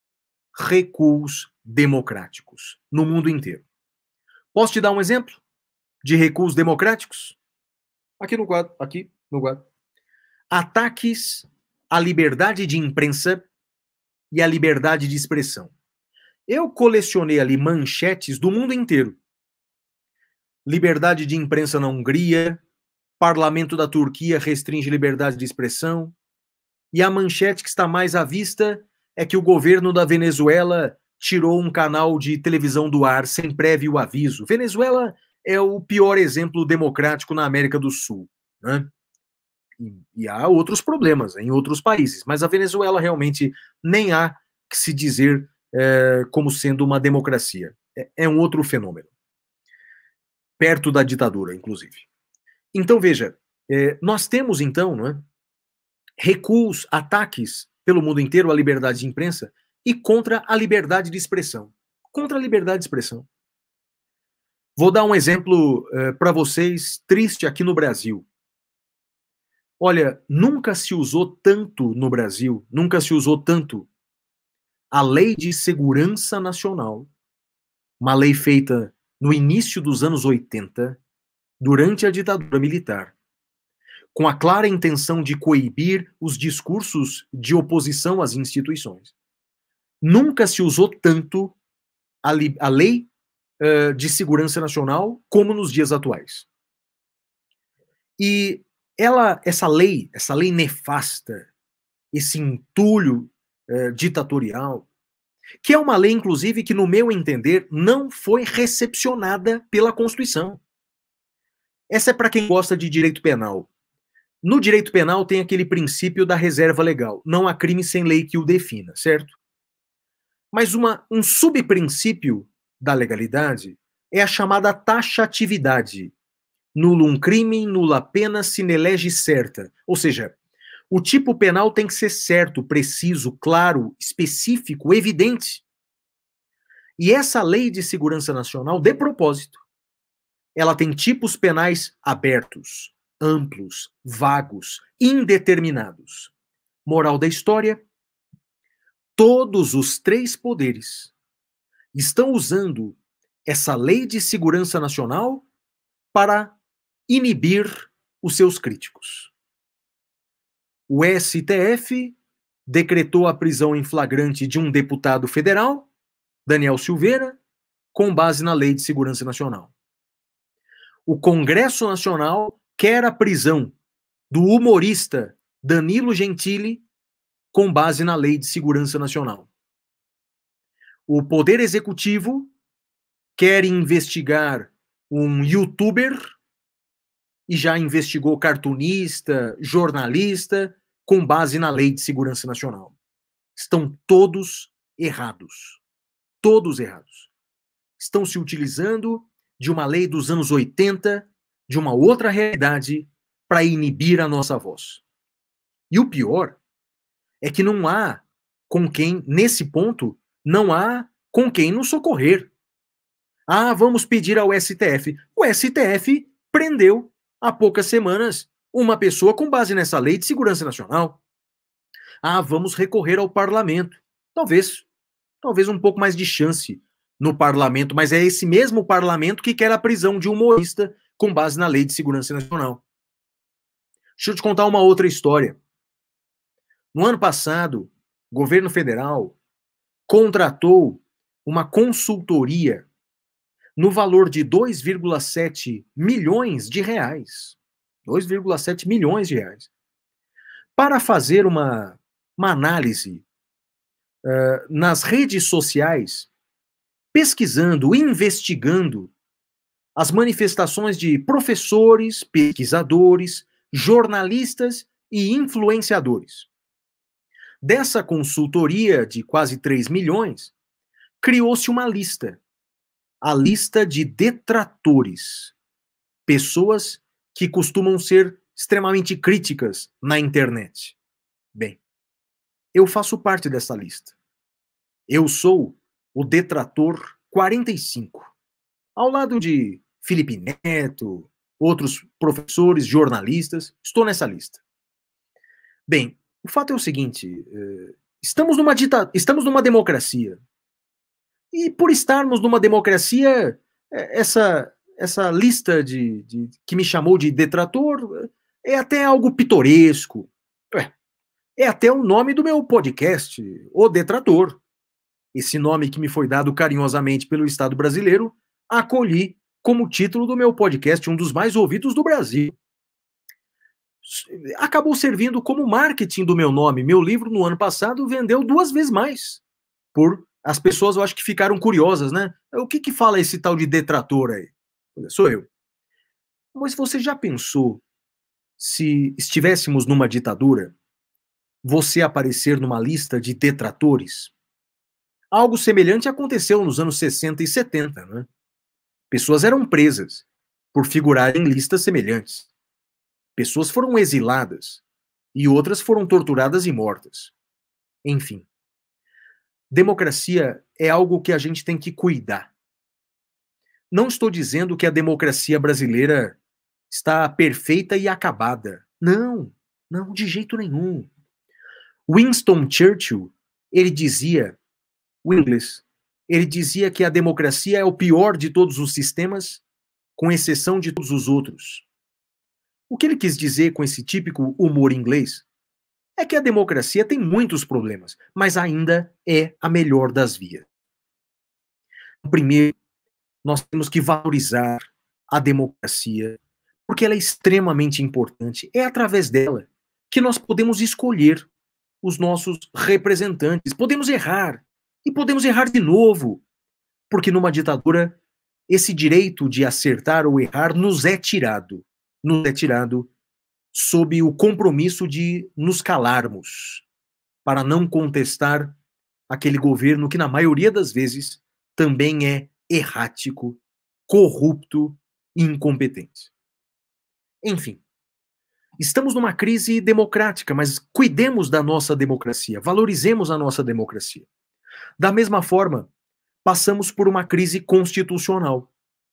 recuos democráticos. No mundo inteiro. Posso te dar um exemplo de recuos democráticos? Aqui no quadro. Aqui no quadro. Ataques à liberdade de imprensa e à liberdade de expressão. Eu colecionei ali manchetes do mundo inteiro. Liberdade de imprensa na Hungria, parlamento da Turquia restringe liberdade de expressão, e a manchete que está mais à vista é que o governo da Venezuela tirou um canal de televisão do ar sem prévio aviso. Venezuela é o pior exemplo democrático na América do Sul, né? E, e há outros problemas em outros países, mas a Venezuela realmente nem há que se dizer É, como sendo uma democracia. É, é um outro fenômeno. Perto da ditadura, inclusive. Então, veja, é, nós temos, então, não é, recuos, ataques pelo mundo inteiro a liberdade de imprensa e contra a liberdade de expressão. Contra a liberdade de expressão. Vou dar um exemplo uh, para vocês, triste aqui no Brasil. Olha, nunca se usou tanto no Brasil, nunca se usou tanto a Lei de Segurança Nacional, uma lei feita no início dos anos oitenta, durante a ditadura militar, com a clara intenção de coibir os discursos de oposição às instituições. Nunca se usou tanto a, a Lei uh, de Segurança Nacional como nos dias atuais. E ela, essa lei, essa lei nefasta, esse entulho uh, ditatorial, que é uma lei, inclusive, que, no meu entender, não foi recepcionada pela Constituição. Essa é para quem gosta de direito penal. No direito penal tem aquele princípio da reserva legal. Não há crime sem lei que o defina, certo? Mas uma, um subprincípio da legalidade é a chamada taxatividade. Nullum crimen, nulla pena sine lege certa. Ou seja, o tipo penal tem que ser certo, preciso, claro, específico, evidente. E essa Lei de Segurança Nacional, de propósito, ela tem tipos penais abertos, amplos, vagos, indeterminados. Moral da história: todos os três poderes estão usando essa Lei de Segurança Nacional para inibir os seus críticos. O S T F decretou a prisão em flagrante de um deputado federal, Daniel Silveira, com base na Lei de Segurança Nacional. O Congresso Nacional quer a prisão do humorista Danilo Gentili com base na Lei de Segurança Nacional. O Poder Executivo quer investigar um youtuber e já investigou cartunista, jornalista, com base na Lei de Segurança Nacional. Estão todos errados. Todos errados. Estão se utilizando de uma lei dos anos oitenta, de uma outra realidade, para inibir a nossa voz. E o pior é que não há com quem, nesse ponto, não há com quem nos socorrer. Ah, vamos pedir ao S T F. O S T F prendeu, há poucas semanas, uma pessoa com base nessa Lei de Segurança Nacional. Ah, vamos recorrer ao parlamento. Talvez, talvez um pouco mais de chance no parlamento, mas é esse mesmo parlamento que quer a prisão de um humorista com base na Lei de Segurança Nacional. Deixa eu te contar uma outra história. No ano passado, o governo federal contratou uma consultoria no valor de dois vírgula sete milhões de reais. dois vírgula sete milhões de reais. Para fazer uma, uma análise uh, nas redes sociais, pesquisando, investigando as manifestações de professores, pesquisadores, jornalistas e influenciadores. Dessa consultoria de quase três milhões, criou-se uma lista. A lista de detratores. Pessoas que costumam ser extremamente críticas na internet. Bem, eu faço parte dessa lista. Eu sou o detrator quarenta e cinco. Ao lado de Felipe Neto, outros professores, jornalistas, estou nessa lista. Bem, o fato é o seguinte, estamos numa, dita... estamos numa democracia. E por estarmos numa democracia, essa, essa lista de, de, que me chamou de detrator é até algo pitoresco. É, é até o nome do meu podcast, O Detrator. Esse nome que me foi dado carinhosamente pelo Estado brasileiro, acolhi como título do meu podcast, um dos mais ouvidos do Brasil. Acabou servindo como marketing do meu nome. Meu livro, no ano passado, vendeu duas vezes mais. Por as pessoas, eu acho que ficaram curiosas, né? O que que fala esse tal de detrator aí? Sou eu. Mas você já pensou se estivéssemos numa ditadura, você aparecer numa lista de detratores? Algo semelhante aconteceu nos anos sessenta e setenta, né? Pessoas eram presas por figurar em listas semelhantes. Pessoas foram exiladas e outras foram torturadas e mortas. Enfim, democracia é algo que a gente tem que cuidar. Não estou dizendo que a democracia brasileira está perfeita e acabada. Não, não, de jeito nenhum. Winston Churchill, ele dizia, o inglês, ele dizia que a democracia é o pior de todos os sistemas, com exceção de todos os outros. O que ele quis dizer com esse típico humor inglês é que a democracia tem muitos problemas, mas ainda é a melhor das vias. Primeiro, nós temos que valorizar a democracia, porque ela é extremamente importante. É através dela que nós podemos escolher os nossos representantes. Podemos errar, e podemos errar de novo, porque numa ditadura, esse direito de acertar ou errar nos é tirado. Nos é tirado sob o compromisso de nos calarmos, para não contestar aquele governo que, na maioria das vezes, também é errático, corrupto e incompetente. Enfim, estamos numa crise democrática, mas cuidemos da nossa democracia, valorizemos a nossa democracia. Da mesma forma, passamos por uma crise constitucional.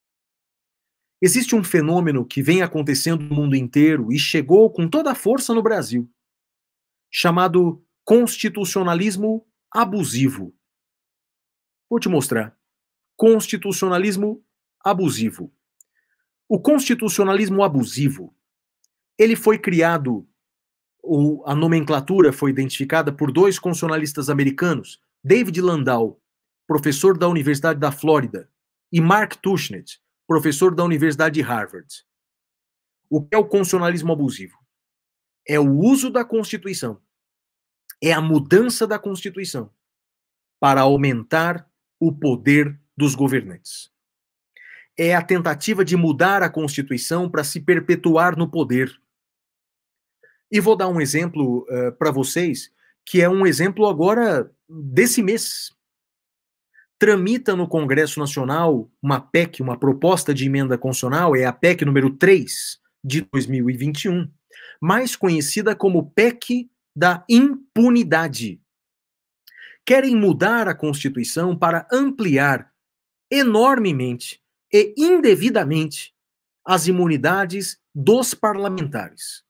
Existe um fenômeno que vem acontecendo no mundo inteiro e chegou com toda a força no Brasil, chamado constitucionalismo abusivo. Vou te mostrar. Constitucionalismo abusivo. O constitucionalismo abusivo, ele foi criado, ou a nomenclatura foi identificada por dois constitucionalistas americanos, David Landau, professor da Universidade da Flórida, e Mark Tushnet, professor da Universidade de Harvard. O que é o constitucionalismo abusivo? É o uso da Constituição, é a mudança da Constituição para aumentar o poder dos governantes. É a tentativa de mudar a Constituição para se perpetuar no poder. E vou dar um exemplo uh, para vocês, que é um exemplo agora desse mês. Tramita no Congresso Nacional uma P E C, uma proposta de emenda constitucional, é a P E C número três de dois mil e vinte e um, mais conhecida como P E C da impunidade. Querem mudar a Constituição para ampliar enormemente e indevidamente as imunidades dos parlamentares.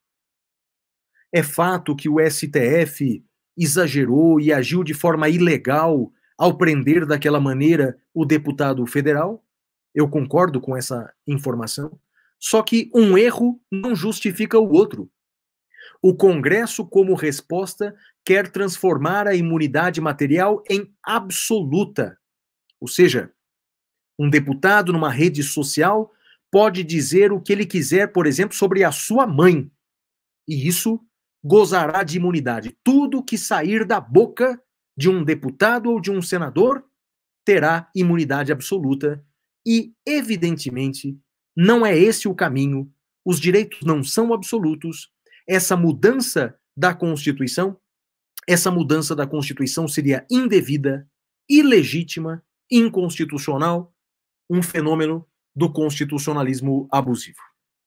É fato que o S T F exagerou e agiu de forma ilegal ao prender daquela maneira o deputado federal. Eu concordo com essa informação. Só que um erro não justifica o outro. O Congresso, como resposta, quer transformar a imunidade material em absoluta. Ou seja, um deputado numa rede social pode dizer o que ele quiser, por exemplo, sobre a sua mãe. E isso gozará de imunidade. Tudo que sair da boca de um deputado ou de um senador terá imunidade absoluta. E, evidentemente, não é esse o caminho. Os direitos não são absolutos. Essa mudança da Constituição, essa mudança da Constituição seria indevida, ilegítima, inconstitucional, um fenômeno do constitucionalismo abusivo.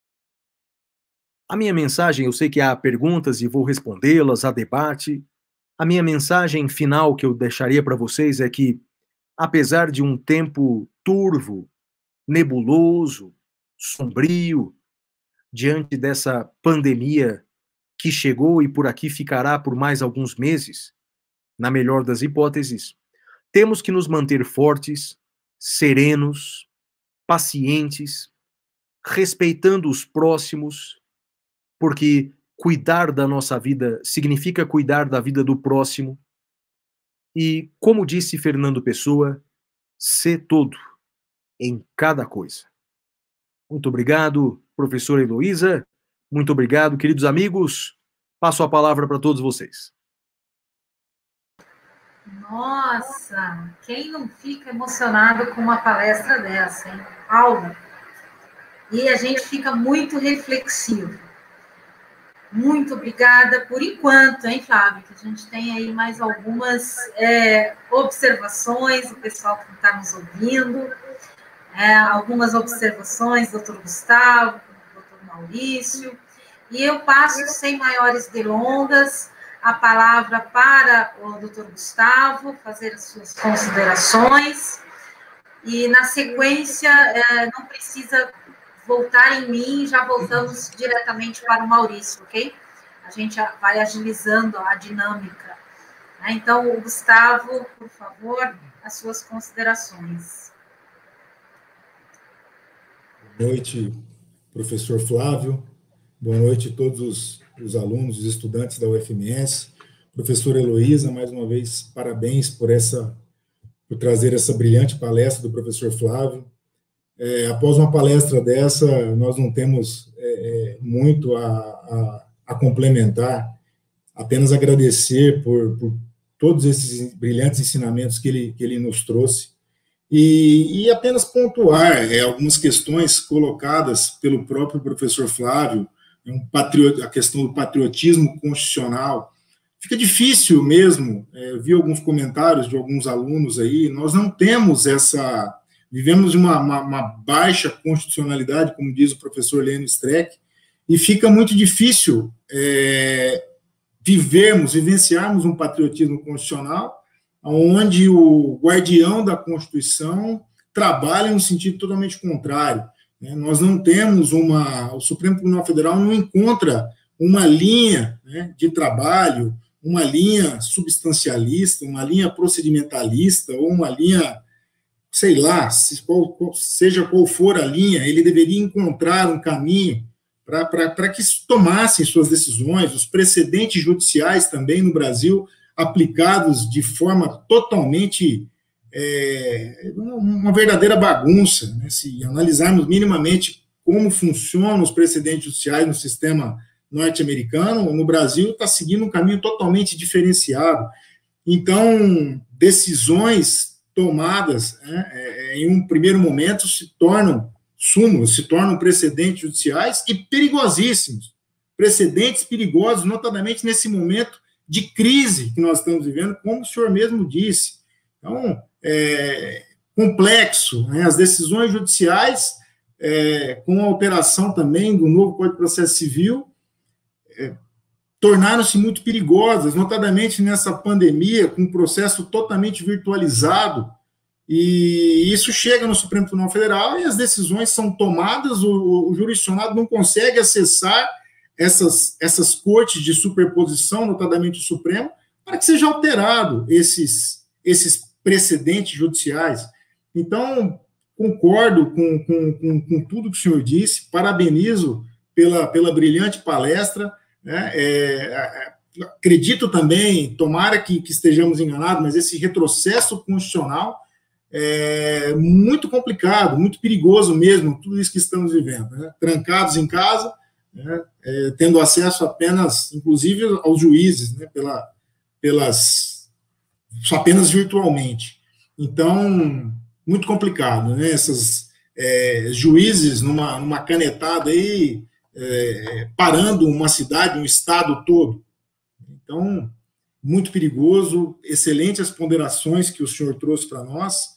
A minha mensagem, eu sei que há perguntas e vou respondê-las, há debate. A minha mensagem final que eu deixaria para vocês é que, apesar de um tempo turvo, nebuloso, sombrio, diante dessa pandemia que chegou e por aqui ficará por mais alguns meses, na melhor das hipóteses, temos que nos manter fortes, serenos, pacientes, respeitando os próximos, porque cuidar da nossa vida significa cuidar da vida do próximo. E, como disse Fernando Pessoa, ser todo em cada coisa. Muito obrigado, professora Heloísa. Muito obrigado, queridos amigos. Passo a palavra para todos vocês. Nossa, quem não fica emocionado com uma palestra dessa, hein? Aula. E a gente fica muito reflexivo. Muito obrigada por enquanto, hein, Flávio? Que a gente tem aí mais algumas é, observações, o pessoal que está nos ouvindo, é, algumas observações, doutor Gustavo, doutor Maurício, e eu passo sem maiores delongas a palavra para o doutor Gustavo fazer as suas considerações. E, na sequência, não precisa voltar em mim, já voltamos diretamente para o Maurício, ok? A gente vai agilizando a dinâmica. Então, o Gustavo, por favor, as suas considerações. Boa noite, professor Flávio. Boa noite a todos os, os alunos, os estudantes da U F M S. Professora Heloísa, mais uma vez, parabéns por, essa, por trazer essa brilhante palestra do professor Flávio. É, após uma palestra dessa, nós não temos é, muito a, a, a complementar, apenas agradecer por, por todos esses brilhantes ensinamentos que ele, que ele nos trouxe. E, e apenas pontuar é, algumas questões colocadas pelo próprio professor Flávio, um patriot, a questão do patriotismo constitucional. Fica difícil mesmo, é, vi alguns comentários de alguns alunos aí, nós não temos essa, vivemos uma, uma, uma baixa constitucionalidade, como diz o professor Lênio Streck, e fica muito difícil é, vivermos, vivenciarmos um patriotismo constitucional, onde o guardião da Constituição trabalha no sentido totalmente contrário. Né? Nós não temos uma... O Supremo Tribunal Federal não encontra uma linha, né, de trabalho, uma linha substancialista, uma linha procedimentalista, ou uma linha, sei lá, se qual, seja qual for a linha, ele deveria encontrar um caminho para que tomassem suas decisões, os precedentes judiciais também no Brasil, aplicados de forma totalmente, é, uma verdadeira bagunça, né? Se analisarmos minimamente como funcionam os precedentes judiciais no sistema norte-americano, no Brasil está seguindo um caminho totalmente diferenciado. Então, decisões tomadas, né, é, em um primeiro momento se tornam súmulas, se tornam precedentes judiciais e perigosíssimos, precedentes perigosos, notadamente nesse momento de crise que nós estamos vivendo, como o senhor mesmo disse. Então, é complexo, né? As decisões judiciais, é, com a alteração também do novo Código de Processo Civil, é, tornaram-se muito perigosas, notadamente nessa pandemia, com um processo totalmente virtualizado, e isso chega no Supremo Tribunal Federal e as decisões são tomadas, o, o jurisdicionado não consegue acessar essas, essas cortes de superposição, notadamente o Supremo, para que seja alterado esses, esses precedentes judiciais. Então, concordo com, com, com, com tudo que o senhor disse, parabenizo pela, pela brilhante palestra, né? É, acredito também, tomara que, que estejamos enganados, mas esse retrocesso constitucional é muito complicado, muito perigoso mesmo, tudo isso que estamos vivendo, né? Trancados em casa, né, é, tendo acesso apenas, inclusive, aos juízes, né, pela, pelas, só apenas virtualmente. Então, muito complicado, né, esses é, juízes numa, numa canetada aí, é, parando uma cidade, um estado todo. Então, muito perigoso, excelentes ponderações que o senhor trouxe para nós,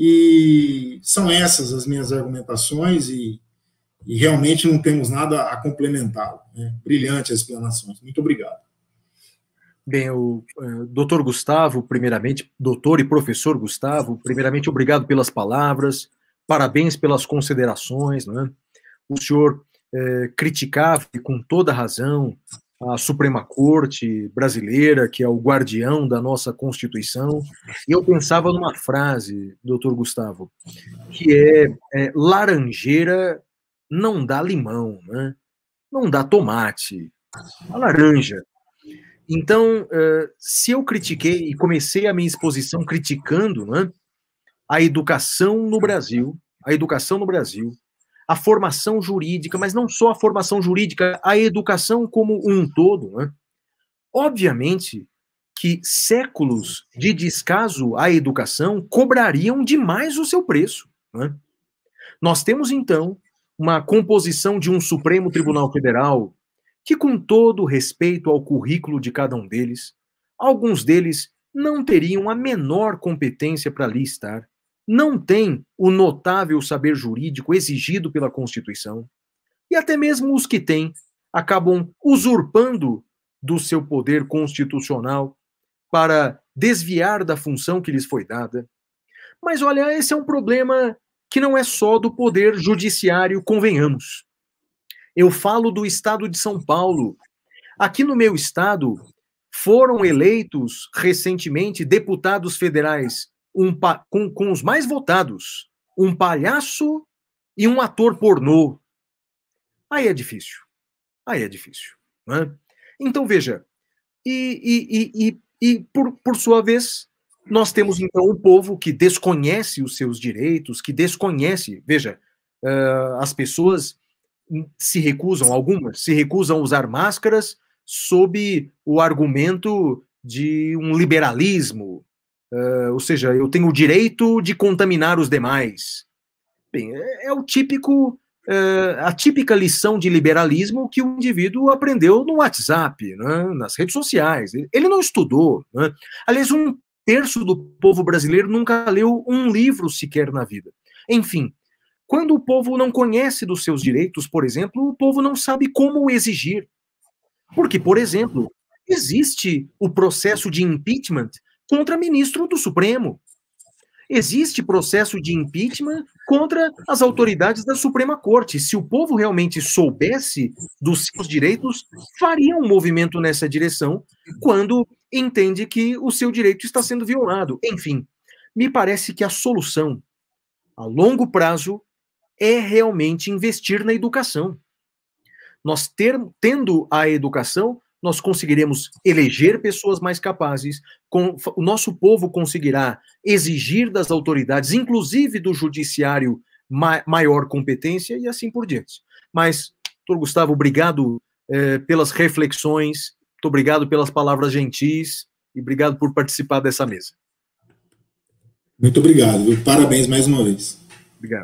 e são essas as minhas argumentações, e E realmente não temos nada a complementá-lo. Né? Brilhante as explanações. Muito obrigado. Bem, o uh, doutor Gustavo, primeiramente, doutor e professor Gustavo, primeiramente, obrigado pelas palavras, parabéns pelas considerações. Né? O senhor uh, criticava, e com toda razão, a Suprema Corte brasileira, que é o guardião da nossa Constituição, e eu pensava numa frase, doutor Gustavo, que é, é laranjeira não dá limão, né? Não dá tomate, a laranja. Então, uh, se eu critiquei e comecei a minha exposição criticando, né, a educação no Brasil, a educação no Brasil, a formação jurídica, mas não só a formação jurídica, a educação como um todo, né? Obviamente que séculos de descaso à educação cobrariam demais o seu preço, né? Nós temos, então, uma composição de um Supremo Tribunal Federal que, com todo respeito ao currículo de cada um deles, alguns deles não teriam a menor competência para ali estar, não têm o notável saber jurídico exigido pela Constituição, e até mesmo os que têm acabam usurpando do seu poder constitucional para desviar da função que lhes foi dada. Mas olha, esse é um problema que não é só do poder judiciário, convenhamos. Eu falo do estado de São Paulo. Aqui no meu estado, foram eleitos recentemente deputados federais um pa- com, com os mais votados, um palhaço e um ator pornô. Aí é difícil. Aí é difícil. Né? Então, veja, e, e, e, e, e por, por sua vez, nós temos então um povo que desconhece os seus direitos, que desconhece, veja, uh, as pessoas se recusam, algumas se recusam a usar máscaras sob o argumento de um liberalismo, uh, ou seja, eu tenho o direito de contaminar os demais. Bem, é, é o típico, uh, a típica lição de liberalismo que o indivíduo aprendeu no WhatsApp, né, nas redes sociais. Ele não estudou. Né? Aliás, um terço do povo brasileiro nunca leu um livro sequer na vida. Enfim, quando o povo não conhece dos seus direitos, por exemplo, o povo não sabe como exigir. Porque, por exemplo, existe o processo de impeachment contra ministro do Supremo. Existe processo de impeachment contra as autoridades da Suprema Corte. Se o povo realmente soubesse dos seus direitos, faria um movimento nessa direção quando entende que o seu direito está sendo violado. Enfim, me parece que a solução, a longo prazo, é realmente investir na educação. Nós ter, tendo a educação, nós conseguiremos eleger pessoas mais capazes, com, o nosso povo conseguirá exigir das autoridades, inclusive do judiciário, ma, maior competência e assim por diante. Mas, doutor Gustavo, obrigado eh, pelas reflexões, muito obrigado pelas palavras gentis e obrigado por participar dessa mesa. Muito obrigado. Parabéns mais uma vez. Obrigado.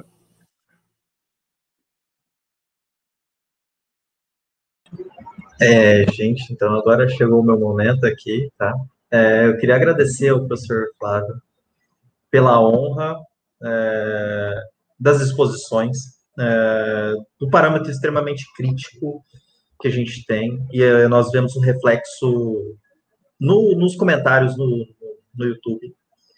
É, gente, então agora chegou o meu momento aqui, tá? É, eu queria agradecer ao professor Flávio pela honra é, das exposições, é, do parâmetro extremamente crítico que a gente tem, e é, nós vemos um reflexo no, nos comentários no, no YouTube,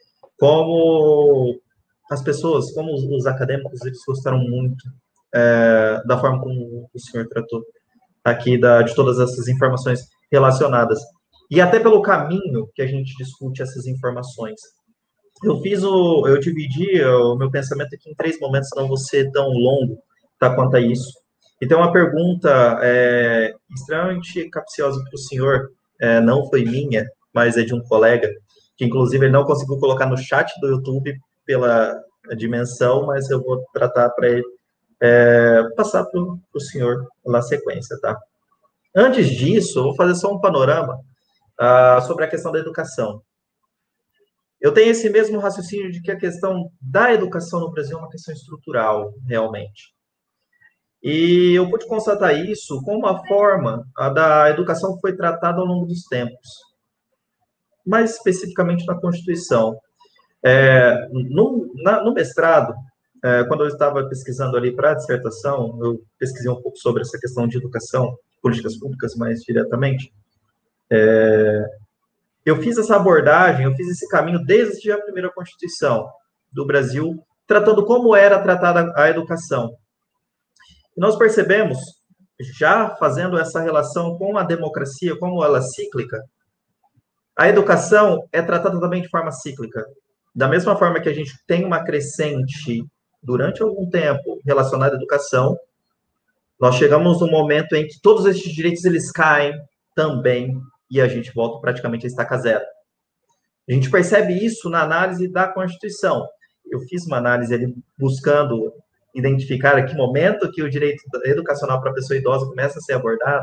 como as pessoas, como os, os acadêmicos, eles gostaram muito é, da forma como o senhor tratou aqui da, de todas essas informações relacionadas. E até pelo caminho que a gente discute essas informações. Eu fiz o... Eu dividi o meu pensamento aqui em três momentos, não vou ser tão longo, tá, quanto a isso. E tem uma pergunta é, extremamente capciosa para o senhor, é, não foi minha, mas é de um colega, que inclusive ele não conseguiu colocar no chat do YouTube pela dimensão, mas eu vou tratar para ele é, passar para o senhor na sequência, tá? Antes disso, eu vou fazer só um panorama uh, sobre a questão da educação. Eu tenho esse mesmo raciocínio de que a questão da educação no Brasil é uma questão estrutural, realmente. E eu pude constatar isso com uma forma a da educação que foi tratada ao longo dos tempos, mais especificamente na Constituição. É, no, na, no mestrado, é, quando eu estava pesquisando ali para a dissertação, eu pesquisei um pouco sobre essa questão de educação, políticas públicas mais diretamente. É, eu fiz essa abordagem, eu fiz esse caminho desde a primeira Constituição do Brasil, tratando como era tratada a educação. E nós percebemos, já fazendo essa relação com a democracia, como ela é cíclica, a educação é tratada também de forma cíclica. Da mesma forma que a gente tem uma crescente durante algum tempo relacionada à educação, nós chegamos num momento em que todos esses direitos eles caem também e a gente volta praticamente a estaca zero. A gente percebe isso na análise da Constituição. Eu fiz uma análise ali buscando identificar a que momento que o direito educacional para a pessoa idosa começa a ser abordado.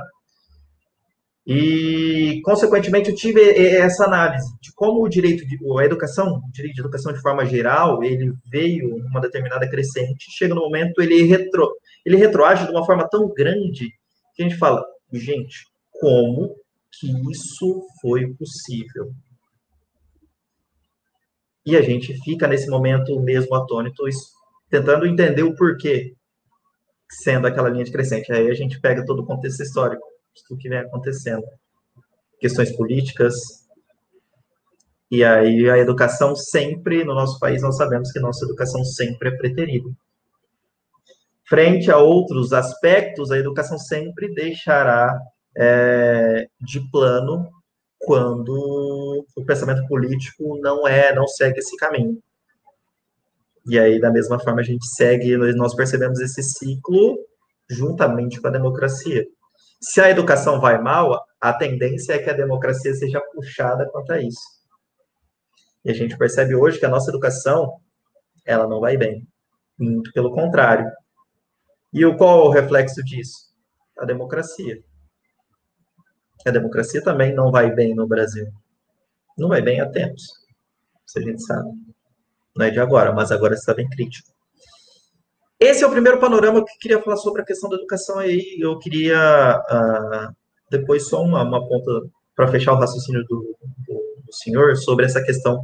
E, consequentemente, eu tive essa análise de como o direito de a educação, o direito de educação de forma geral, ele veio numa determinada crescente, chega no momento, ele, retro, ele retroage de uma forma tão grande que a gente fala, gente, como que isso foi possível? E a gente fica nesse momento mesmo atônito, tentando entender o porquê, sendo aquela linha de crescente. Aí a gente pega todo o contexto histórico do que vem acontecendo. questões políticas. E aí a educação sempre, no nosso país, nós sabemos que nossa educação sempre é preterida. Frente a outros aspectos, a educação sempre deixará é, de plano quando o pensamento político não é, não segue esse caminho. E aí, da mesma forma, a gente segue, nós percebemos esse ciclo juntamente com a democracia. Se a educação vai mal, a tendência é que a democracia seja puxada quanto a isso. E a gente percebe hoje que a nossa educação, ela não vai bem. Muito pelo contrário. E o, qual é o reflexo disso? A democracia. A democracia também não vai bem no Brasil. Não vai bem há tempos. Isso a gente sabe. Não é de agora, mas agora está bem crítico. Esse é o primeiro panorama que eu queria falar sobre a questão da educação. Aí eu queria, uh, depois, só uma, uma ponta para fechar o raciocínio do, do, do senhor sobre essa questão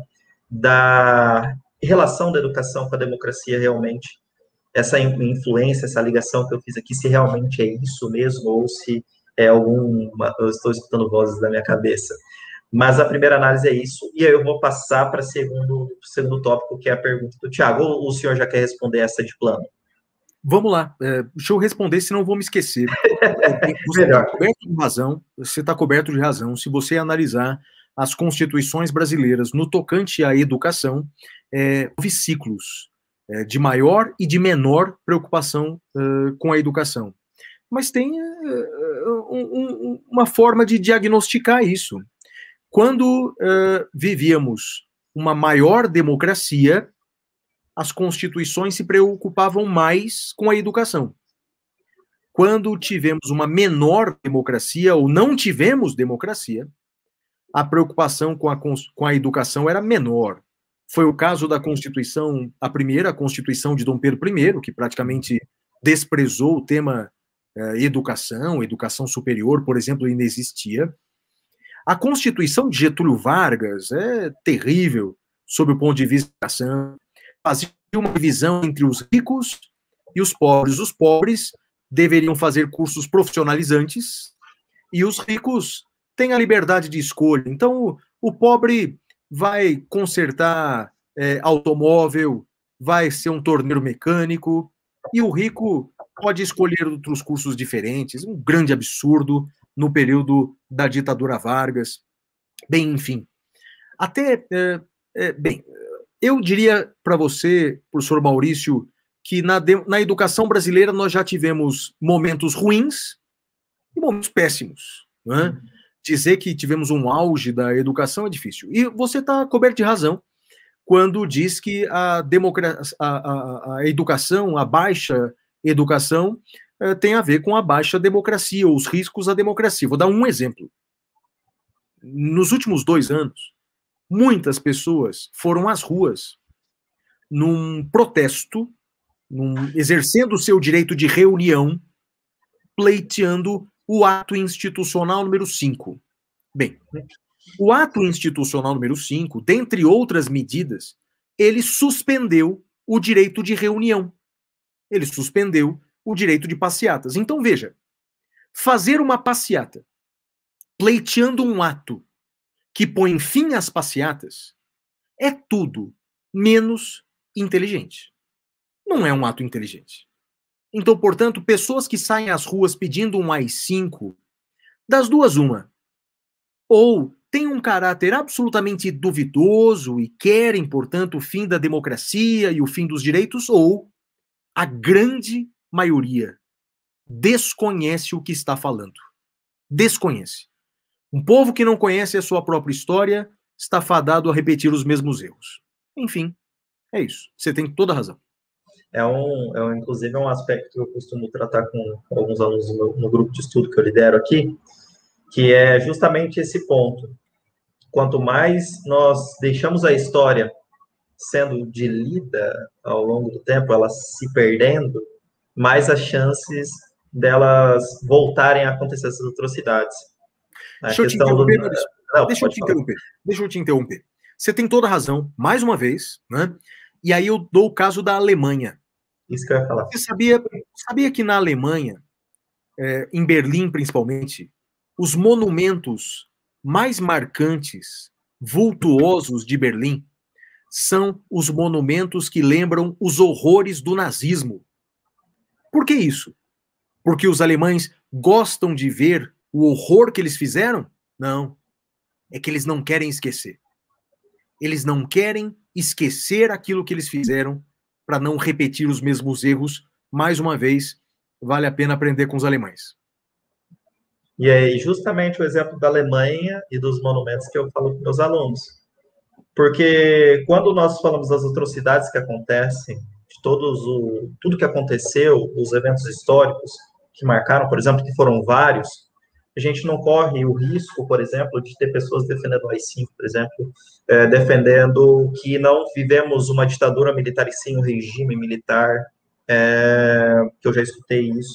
da relação da educação com a democracia realmente. Essa influência, essa ligação que eu fiz aqui, se realmente é isso mesmo, ou se é alguma... Eu estou escutando vozes da minha cabeça. Mas a primeira análise é isso, e aí eu vou passar para o segundo, segundo tópico, que é a pergunta do Tiago. Ou o senhor já quer responder essa de plano? Vamos lá, é, deixa eu responder, senão eu vou me esquecer. Você está coberto de razão, você está coberto de razão, se você analisar as constituições brasileiras no tocante à educação, é, houve ciclos é, de maior e de menor preocupação uh, com a educação. Mas tem uh, um, um, uma forma de diagnosticar isso. Quando uh, vivíamos uma maior democracia, as constituições se preocupavam mais com a educação. Quando tivemos uma menor democracia, ou não tivemos democracia, a preocupação com a, com a educação era menor. Foi o caso da Constituição, a primeira Constituição de Dom Pedro I, que praticamente desprezou o tema uh, educação, educação superior, por exemplo, inexistia. A Constituição de Getúlio Vargas é terrível sob o ponto de vista da educação. Fazia uma divisão entre os ricos e os pobres. Os pobres deveriam fazer cursos profissionalizantes e os ricos têm a liberdade de escolha. Então, o, o pobre vai consertar é, automóvel, vai ser um torneiro mecânico, e o rico pode escolher outros cursos diferentes. Um grande absurdo no período da ditadura Vargas. Bem, enfim. Até, é, é, bem... Eu diria para você, professor Maurício, que na, de, na educação brasileira nós já tivemos momentos ruins e momentos péssimos. Né? Uhum. Dizer que tivemos um auge da educação é difícil. E você está coberto de razão quando diz que a, democra a, a, a educação, a baixa educação, eh, tem a ver com a baixa democracia, ou os riscos à democracia. Vou dar um exemplo. Nos últimos dois anos, muitas pessoas foram às ruas num protesto, num, exercendo o seu direito de reunião, pleiteando o ato institucional número cinco. Bem, o ato institucional número cinco, dentre outras medidas, ele suspendeu o direito de reunião. Ele suspendeu o direito de passeatas. Então, veja, fazer uma passeata, pleiteando um ato que põe fim às passeatas, é tudo menos inteligente. Não é um ato inteligente. Então, portanto, pessoas que saem às ruas pedindo um A I cinco, das duas uma, ou têm um caráter absolutamente duvidoso e querem, portanto, o fim da democracia e o fim dos direitos, ou a grande maioria desconhece o que está falando. Desconhece. Um povo que não conhece a sua própria história está fadado a repetir os mesmos erros. Enfim, é isso. Você tem toda a razão. É um, é um, inclusive, é um aspecto que eu costumo tratar com alguns alunos no, no grupo de estudo que eu lidero aqui, que é justamente esse ponto. Quanto mais nós deixamos a história sendo dilida ao longo do tempo, ela se perdendo, mais as chances delas voltarem a acontecer essas atrocidades. A Deixa eu te interromper, do... Não, Deixa eu te interromper. Deixa eu te interromper. Você tem toda a razão, mais uma vez, né? E aí eu dou o caso da Alemanha. Isso que eu ia falar. Você sabia, sabia que na Alemanha, é, em Berlim principalmente, os monumentos mais marcantes, vultuosos de Berlim são os monumentos que lembram os horrores do nazismo. Por que isso? Porque os alemães gostam de ver o horror que eles fizeram? Não. É que eles não querem esquecer. Eles não querem esquecer aquilo que eles fizeram para não repetir os mesmos erros. Mais uma vez, vale a pena aprender com os alemães. E é justamente o exemplo da Alemanha e dos monumentos que eu falo com meus alunos. Porque quando nós falamos das atrocidades que acontecem, de todos o, tudo que aconteceu, os eventos históricos que marcaram, por exemplo, que foram vários, a gente não corre o risco, por exemplo, de ter pessoas defendendo o A I cinco, por exemplo, é, defendendo que não vivemos uma ditadura militar e sim um regime militar, é, que eu já escutei isso.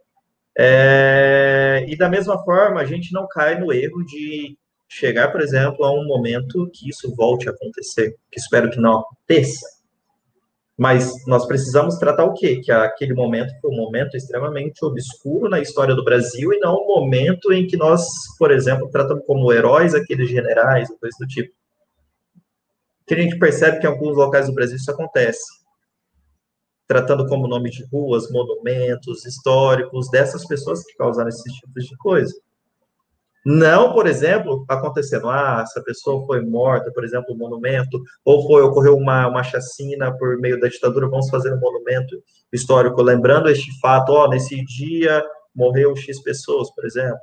É, e da mesma forma, a gente não cai no erro de chegar, por exemplo, a um momento que isso volte a acontecer, que espero que não aconteça. Mas nós precisamos tratar o quê? Que aquele momento foi um momento extremamente obscuro na história do Brasil e não um momento em que nós, por exemplo, tratamos como heróis aqueles generais, ou coisa do tipo. Que a gente percebe que em alguns locais do Brasil isso acontece. Tratando como nome de ruas, monumentos históricos, dessas pessoas que causaram esses tipos de coisa. Não, por exemplo, acontecendo, ah, essa pessoa foi morta, por exemplo, um monumento, ou foi, ocorreu uma, uma chacina por meio da ditadura, vamos fazer um monumento histórico, lembrando este fato, ó, nesse dia morreu X pessoas, por exemplo.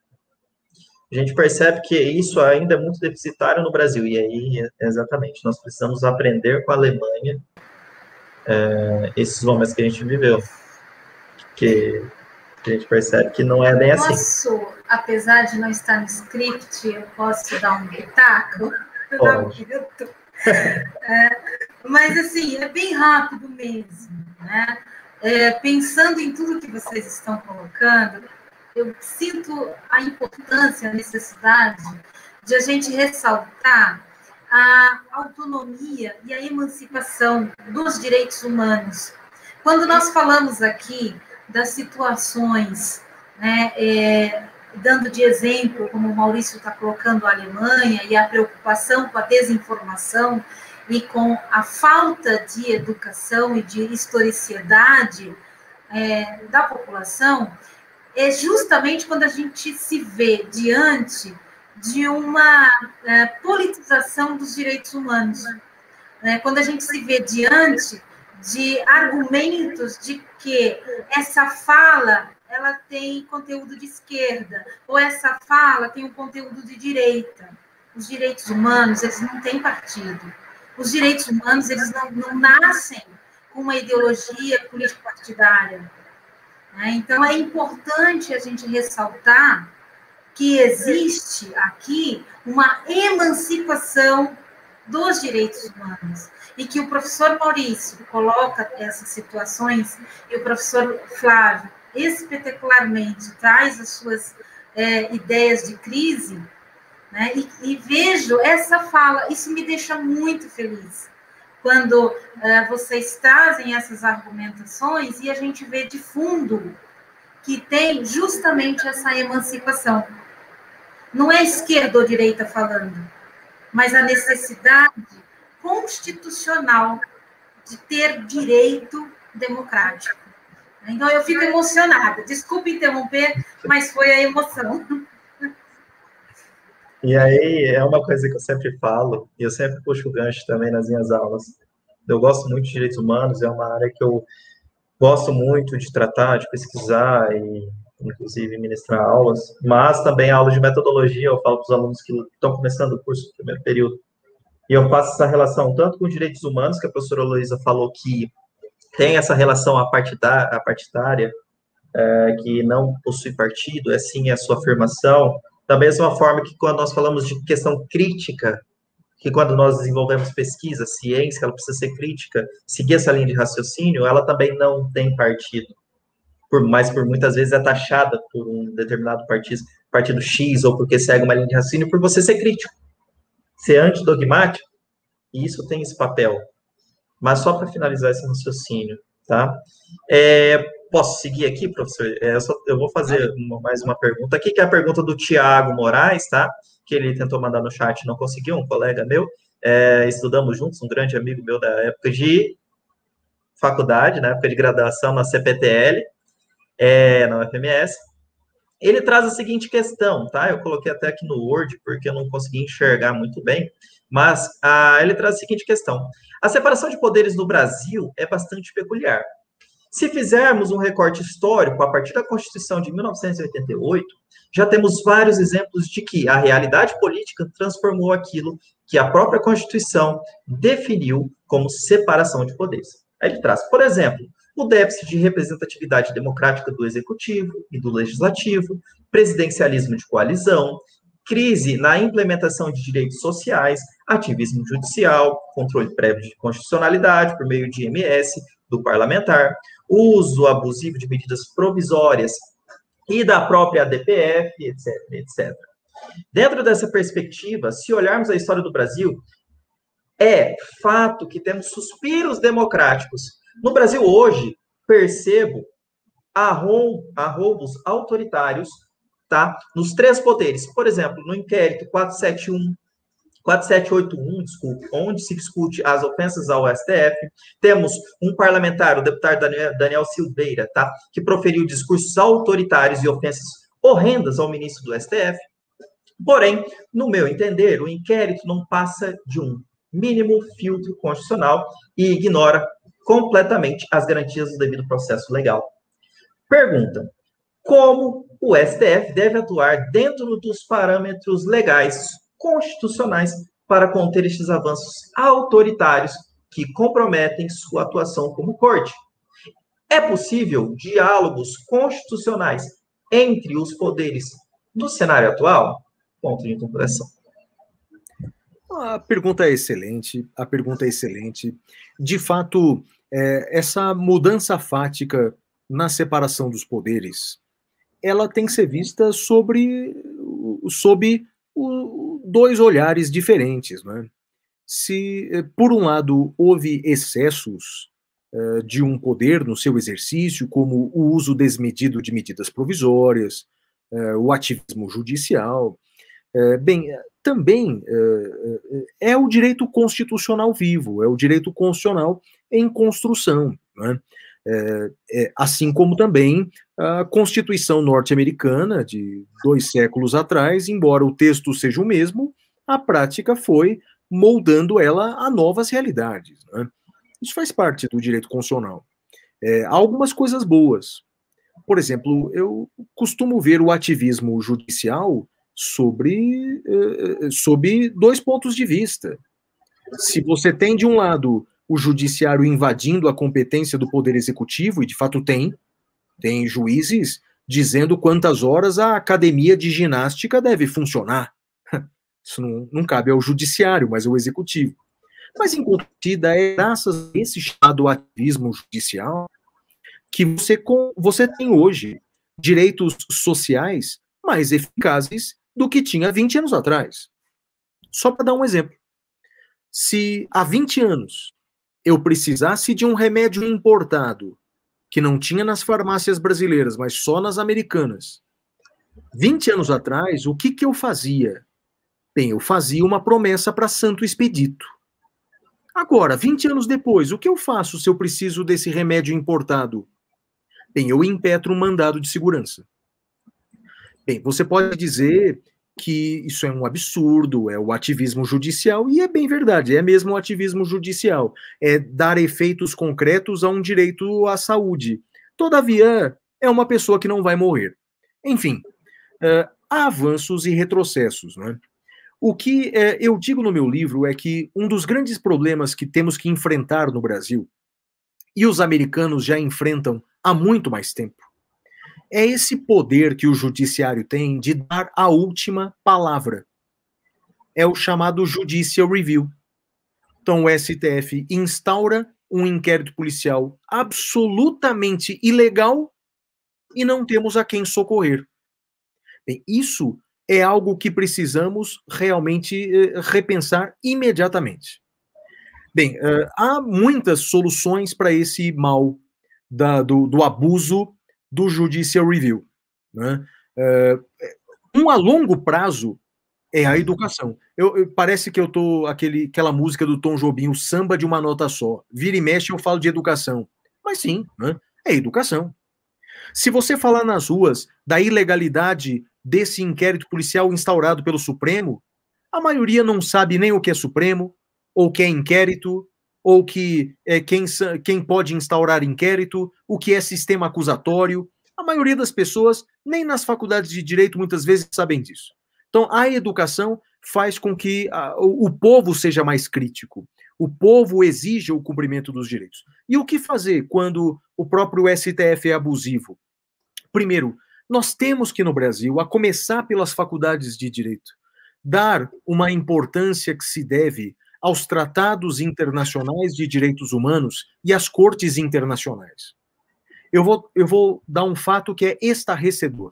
A gente percebe que isso ainda é muito deficitário no Brasil, e aí, exatamente, nós precisamos aprender com a Alemanha é, esses momentos que a gente viveu, que a gente percebe que não é bem assim. Posso, apesar de não estar no script, eu posso dar um pitaco? Pode. É, mas, assim, é bem rápido mesmo, né? É, pensando em tudo que vocês estão colocando, eu sinto a importância, a necessidade de a gente ressaltar a autonomia e a emancipação dos direitos humanos. Quando nós falamos aqui das situações, né, é, dando de exemplo, como o Maurício está colocando a Alemanha, e a preocupação com a desinformação e com a falta de educação e de historicidade é, da população, é justamente quando a gente se vê diante de uma é, politização dos direitos humanos, né, quando a gente se vê diante de argumentos de que essa fala ela tem conteúdo de esquerda, ou essa fala tem um conteúdo de direita. Os direitos humanos, eles não têm partido. Os direitos humanos, eles não, não nascem com uma ideologia político-partidária. Né? Então, é importante a gente ressaltar que existe aqui uma emancipação dos direitos humanos, e que o professor Maurício coloca essas situações, e o professor Flávio, espetacularmente, traz as suas é, ideias de crise, né, e, e vejo essa fala, isso me deixa muito feliz, quando é, vocês trazem essas argumentações e a gente vê de fundo que tem justamente essa emancipação. Não é esquerda ou direita falando, mas a necessidade constitucional de ter direito democrático. Então, eu fico emocionada. Desculpe interromper, mas foi a emoção. E aí, é uma coisa que eu sempre falo, e eu sempre puxo o gancho também nas minhas aulas. Eu gosto muito de direitos humanos, é uma área que eu gosto muito de tratar, de pesquisar e, inclusive, ministrar aulas, mas também aulas de metodologia. Eu falo para os alunos que estão começando o curso no primeiro período. E eu faço essa relação tanto com direitos humanos, que a professora Heloísa falou que tem essa relação apartidária, partidária, é, que não possui partido, é sim a sua afirmação, da mesma forma que quando nós falamos de questão crítica, que quando nós desenvolvemos pesquisa, ciência, ela precisa ser crítica, seguir essa linha de raciocínio, ela também não tem partido, por mais por muitas vezes é taxada por um determinado partido, partido X, ou porque segue uma linha de raciocínio, por você ser crítico, ser antidogmático, e isso tem esse papel. Mas só para finalizar esse raciocínio, tá? É, posso seguir aqui, professor? É, eu, só, eu vou fazer uma, mais uma pergunta aqui, que é a pergunta do Tiago Moraes, tá? que ele tentou mandar no chat e não conseguiu, um colega meu, é, estudamos juntos, um grande amigo meu da época de faculdade, na época de graduação na C P T L, é, na U F M S. Ele traz a seguinte questão, tá? Eu coloquei até aqui no Word, porque eu não consegui enxergar muito bem, mas ah, ele traz a seguinte questão. A separação de poderes no Brasil é bastante peculiar. Se fizermos um recorte histórico a partir da Constituição de mil novecentos e oitenta e oito, já temos vários exemplos de que a realidade política transformou aquilo que a própria Constituição definiu como separação de poderes. Aí ele traz, por exemplo, o déficit de representatividade democrática do Executivo e do Legislativo, presidencialismo de coalizão, crise na implementação de direitos sociais, ativismo judicial, controle prévio de constitucionalidade por meio de M S do parlamentar, uso abusivo de medidas provisórias e da própria A D P F, etc, etcétera. Dentro dessa perspectiva, se olharmos a história do Brasil, é fato que temos suspiros democráticos. No Brasil hoje, percebo arroubos autoritários, tá? Nos três poderes. Por exemplo, no inquérito quatrocentos e setenta e um, quatrocentos e setenta e um, desculpe, onde se discute as ofensas ao S T F, temos um parlamentar, o deputado Daniel, Daniel Silveira, tá? Que proferiu discursos autoritários e ofensas horrendas ao ministro do S T F. Porém, no meu entender, o inquérito não passa de um mínimo filtro constitucional e ignora completamente as garantias do devido processo legal. Pergunta: como o S T F deve atuar dentro dos parâmetros legais constitucionais para conter estes avanços autoritários que comprometem sua atuação como corte? É possível diálogos constitucionais entre os poderes no cenário atual? Ponto de interrogação. A pergunta é excelente, a pergunta é excelente. De fato, é, essa mudança fática na separação dos poderes, ela tem que ser vista sobre, sob o, dois olhares diferentes, né? Se, por um lado, houve excessos uh, de um poder no seu exercício, como o uso desmedido de medidas provisórias, uh, o ativismo judicial, uh, bem, também uh, é o direito constitucional vivo, é o direito constitucional em construção, né? É, é, assim como também a Constituição norte-americana de dois séculos atrás, embora o texto seja o mesmo, a prática foi moldando ela a novas realidades, né? Isso faz parte do direito constitucional. É, há algumas coisas boas. Por exemplo, eu costumo ver o ativismo judicial sobre, eh, sob dois pontos de vista. Se você tem, de um lado, o judiciário invadindo a competência do poder executivo, e de fato tem, tem juízes dizendo quantas horas a academia de ginástica deve funcionar. Isso não, não cabe ao judiciário, mas ao executivo. Mas, em contrapartida, é graças a esse chamado ativismo judicial que você, você tem hoje direitos sociais mais eficazes do que tinha vinte anos atrás. Só para dar um exemplo. Se há vinte anos eu precisasse de um remédio importado, que não tinha nas farmácias brasileiras, mas só nas americanas, vinte anos atrás, o que, que eu fazia? Bem, eu fazia uma promessa para Santo Expedito. Agora, vinte anos depois, o que eu faço se eu preciso desse remédio importado? Bem, eu impetro um mandado de segurança. Bem, você pode dizer que isso é um absurdo, é o ativismo judicial, e é bem verdade, é mesmo o ativismo judicial, é dar efeitos concretos a um direito à saúde. Todavia, é uma pessoa que não vai morrer. Enfim, uh, há avanços e retrocessos, não é? O que uh, eu digo no meu livro é que um dos grandes problemas que temos que enfrentar no Brasil, e os americanos já enfrentam há muito mais tempo, é esse poder que o judiciário tem de dar a última palavra. É o chamado Judicial Review. Então o S T F instaura um inquérito policial absolutamente ilegal e não temos a quem socorrer. Bem, isso é algo que precisamos realmente eh, repensar imediatamente. Bem, uh, há muitas soluções para esse mal da, do, do abuso do Judicial Review, né? Uh, um a longo prazo É a educação. Eu, eu- parece que eu tô aquele, aquela música do Tom Jobim, o samba de uma nota só. Vira e mexe eu falo de educação. Mas sim, né? É educação. Se você falar nas ruas da ilegalidade desse inquérito policial instaurado pelo Supremo, a maioria não sabe nem o que é Supremo, ou o que é inquérito, ou que é, quem, sa- quem pode instaurar inquérito, o que é sistema acusatório. A maioria das pessoas, nem nas faculdades de direito, muitas vezes sabem disso. Então, a educação faz com que a, o, o povo seja mais crítico. O povo exige o cumprimento dos direitos. E o que fazer quando o próprio S T F é abusivo? Primeiro, nós temos que, no Brasil, a começar pelas faculdades de direito, dar uma importância que se deve aos tratados internacionais de direitos humanos e às cortes internacionais. Eu vou, eu vou dar um fato que é estarrecedor.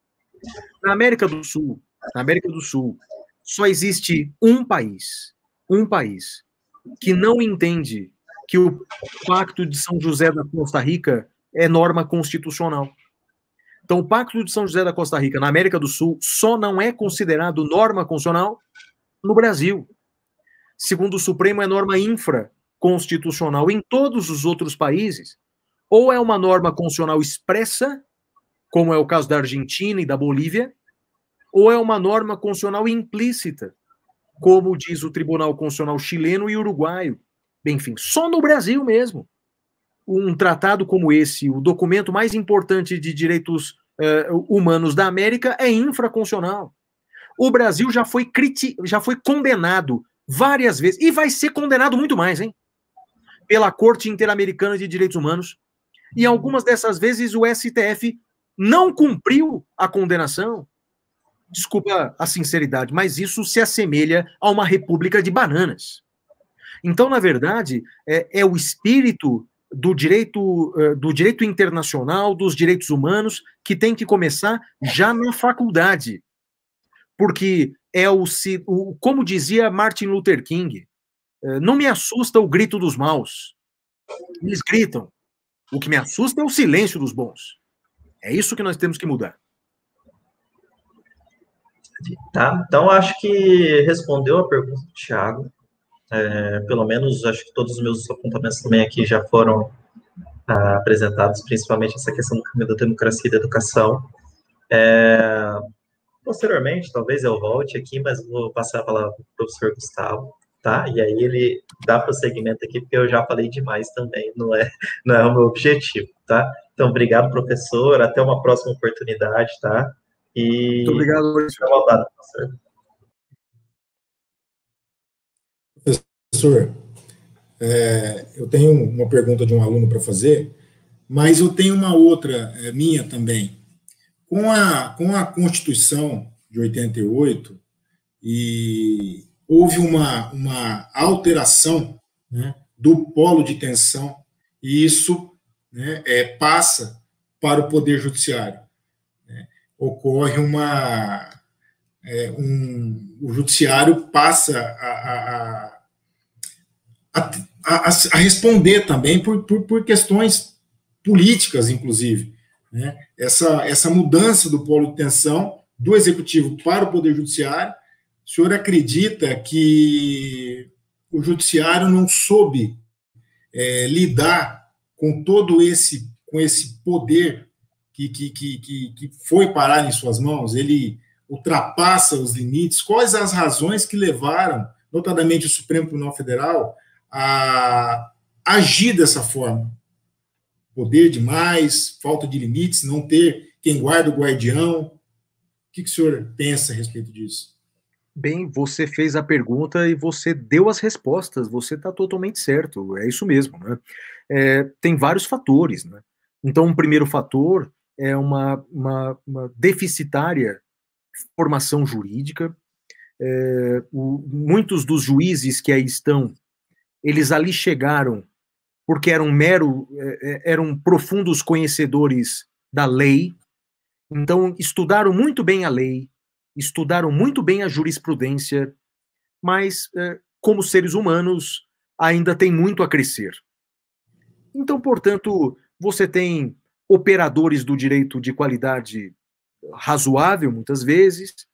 Na América do Sul, na América do Sul, só existe um país, um país, que não entende que o Pacto de São José da Costa Rica é norma constitucional. Então, o Pacto de São José da Costa Rica, na América do Sul, só não é considerado norma constitucional no Brasil. Segundo o Supremo, é norma infraconstitucional. Em todos os outros países, ou é uma norma constitucional expressa, como é o caso da Argentina e da Bolívia, ou é uma norma constitucional implícita, como diz o Tribunal Constitucional chileno e uruguaio. Enfim, só no Brasil mesmo. Um tratado como esse, o documento mais importante de direitos uh, humanos da América, é infraconstitucional. O Brasil já foi, criti- já foi condenado várias vezes, e vai ser condenado muito mais, hein? Pela Corte Interamericana de Direitos Humanos. E algumas dessas vezes o S T F não cumpriu a condenação. Desculpa a sinceridade, mas isso se assemelha a uma república de bananas. Então, na verdade, é, é o espírito do direito, do direito internacional, dos direitos humanos, que tem que começar já na faculdade. Porque é o, o como dizia Martin Luther King, não me assusta o grito dos maus. Eles gritam. O que me assusta é o silêncio dos bons. É isso que nós temos que mudar. Tá? Então, acho que respondeu a pergunta do Thiago. É, pelo menos, acho que todos os meus apontamentos também aqui já foram ah, apresentados, principalmente essa questão do caminho da democracia e da educação. É, posteriormente, talvez eu volte aqui, mas vou passar a palavra para o professor Gustavo, tá? E aí ele dá prosseguimento aqui, porque eu já falei demais também, não é, não é o meu objetivo, tá? Então, obrigado, professor, até uma próxima oportunidade, tá? E... Muito obrigado, professor. Voltado, professor. Professor, é, eu tenho uma pergunta de um aluno para fazer, mas eu tenho uma outra é, minha também. Com a, com a Constituição de oitenta e oito, e houve uma, uma alteração, né, do polo de tensão, e isso, né, é, passa para o Poder Judiciário. Né? Ocorre uma... É, um, o Judiciário passa a, a, a, a, a responder também por, por, por questões políticas, inclusive. Né? Essa, essa mudança do polo de tensão do Executivo para o Poder Judiciário, o senhor acredita que o Judiciário não soube é, lidar com todo esse, com esse poder que, que, que, que foi parar em suas mãos? Ele ultrapassa os limites? Quais as razões que levaram, notadamente o Supremo Tribunal Federal, a agir dessa forma? Poder demais, falta de limites, não ter quem guarda o guardião. O que, que o senhor pensa a respeito disso? Bem, você fez a pergunta e você deu as respostas, você está totalmente certo, é isso mesmo, né? É, tem vários fatores, né? Então, um primeiro fator é uma, uma, uma deficitária formação jurídica. É, o, muitos dos juízes que aí estão, eles ali chegaram porque eram mero, eram profundos conhecedores da lei, então estudaram muito bem a lei, estudaram muito bem a jurisprudência, mas como seres humanos ainda tem muito a crescer. Então, portanto, você tem operadores do direito de qualidade razoável, muitas vezes,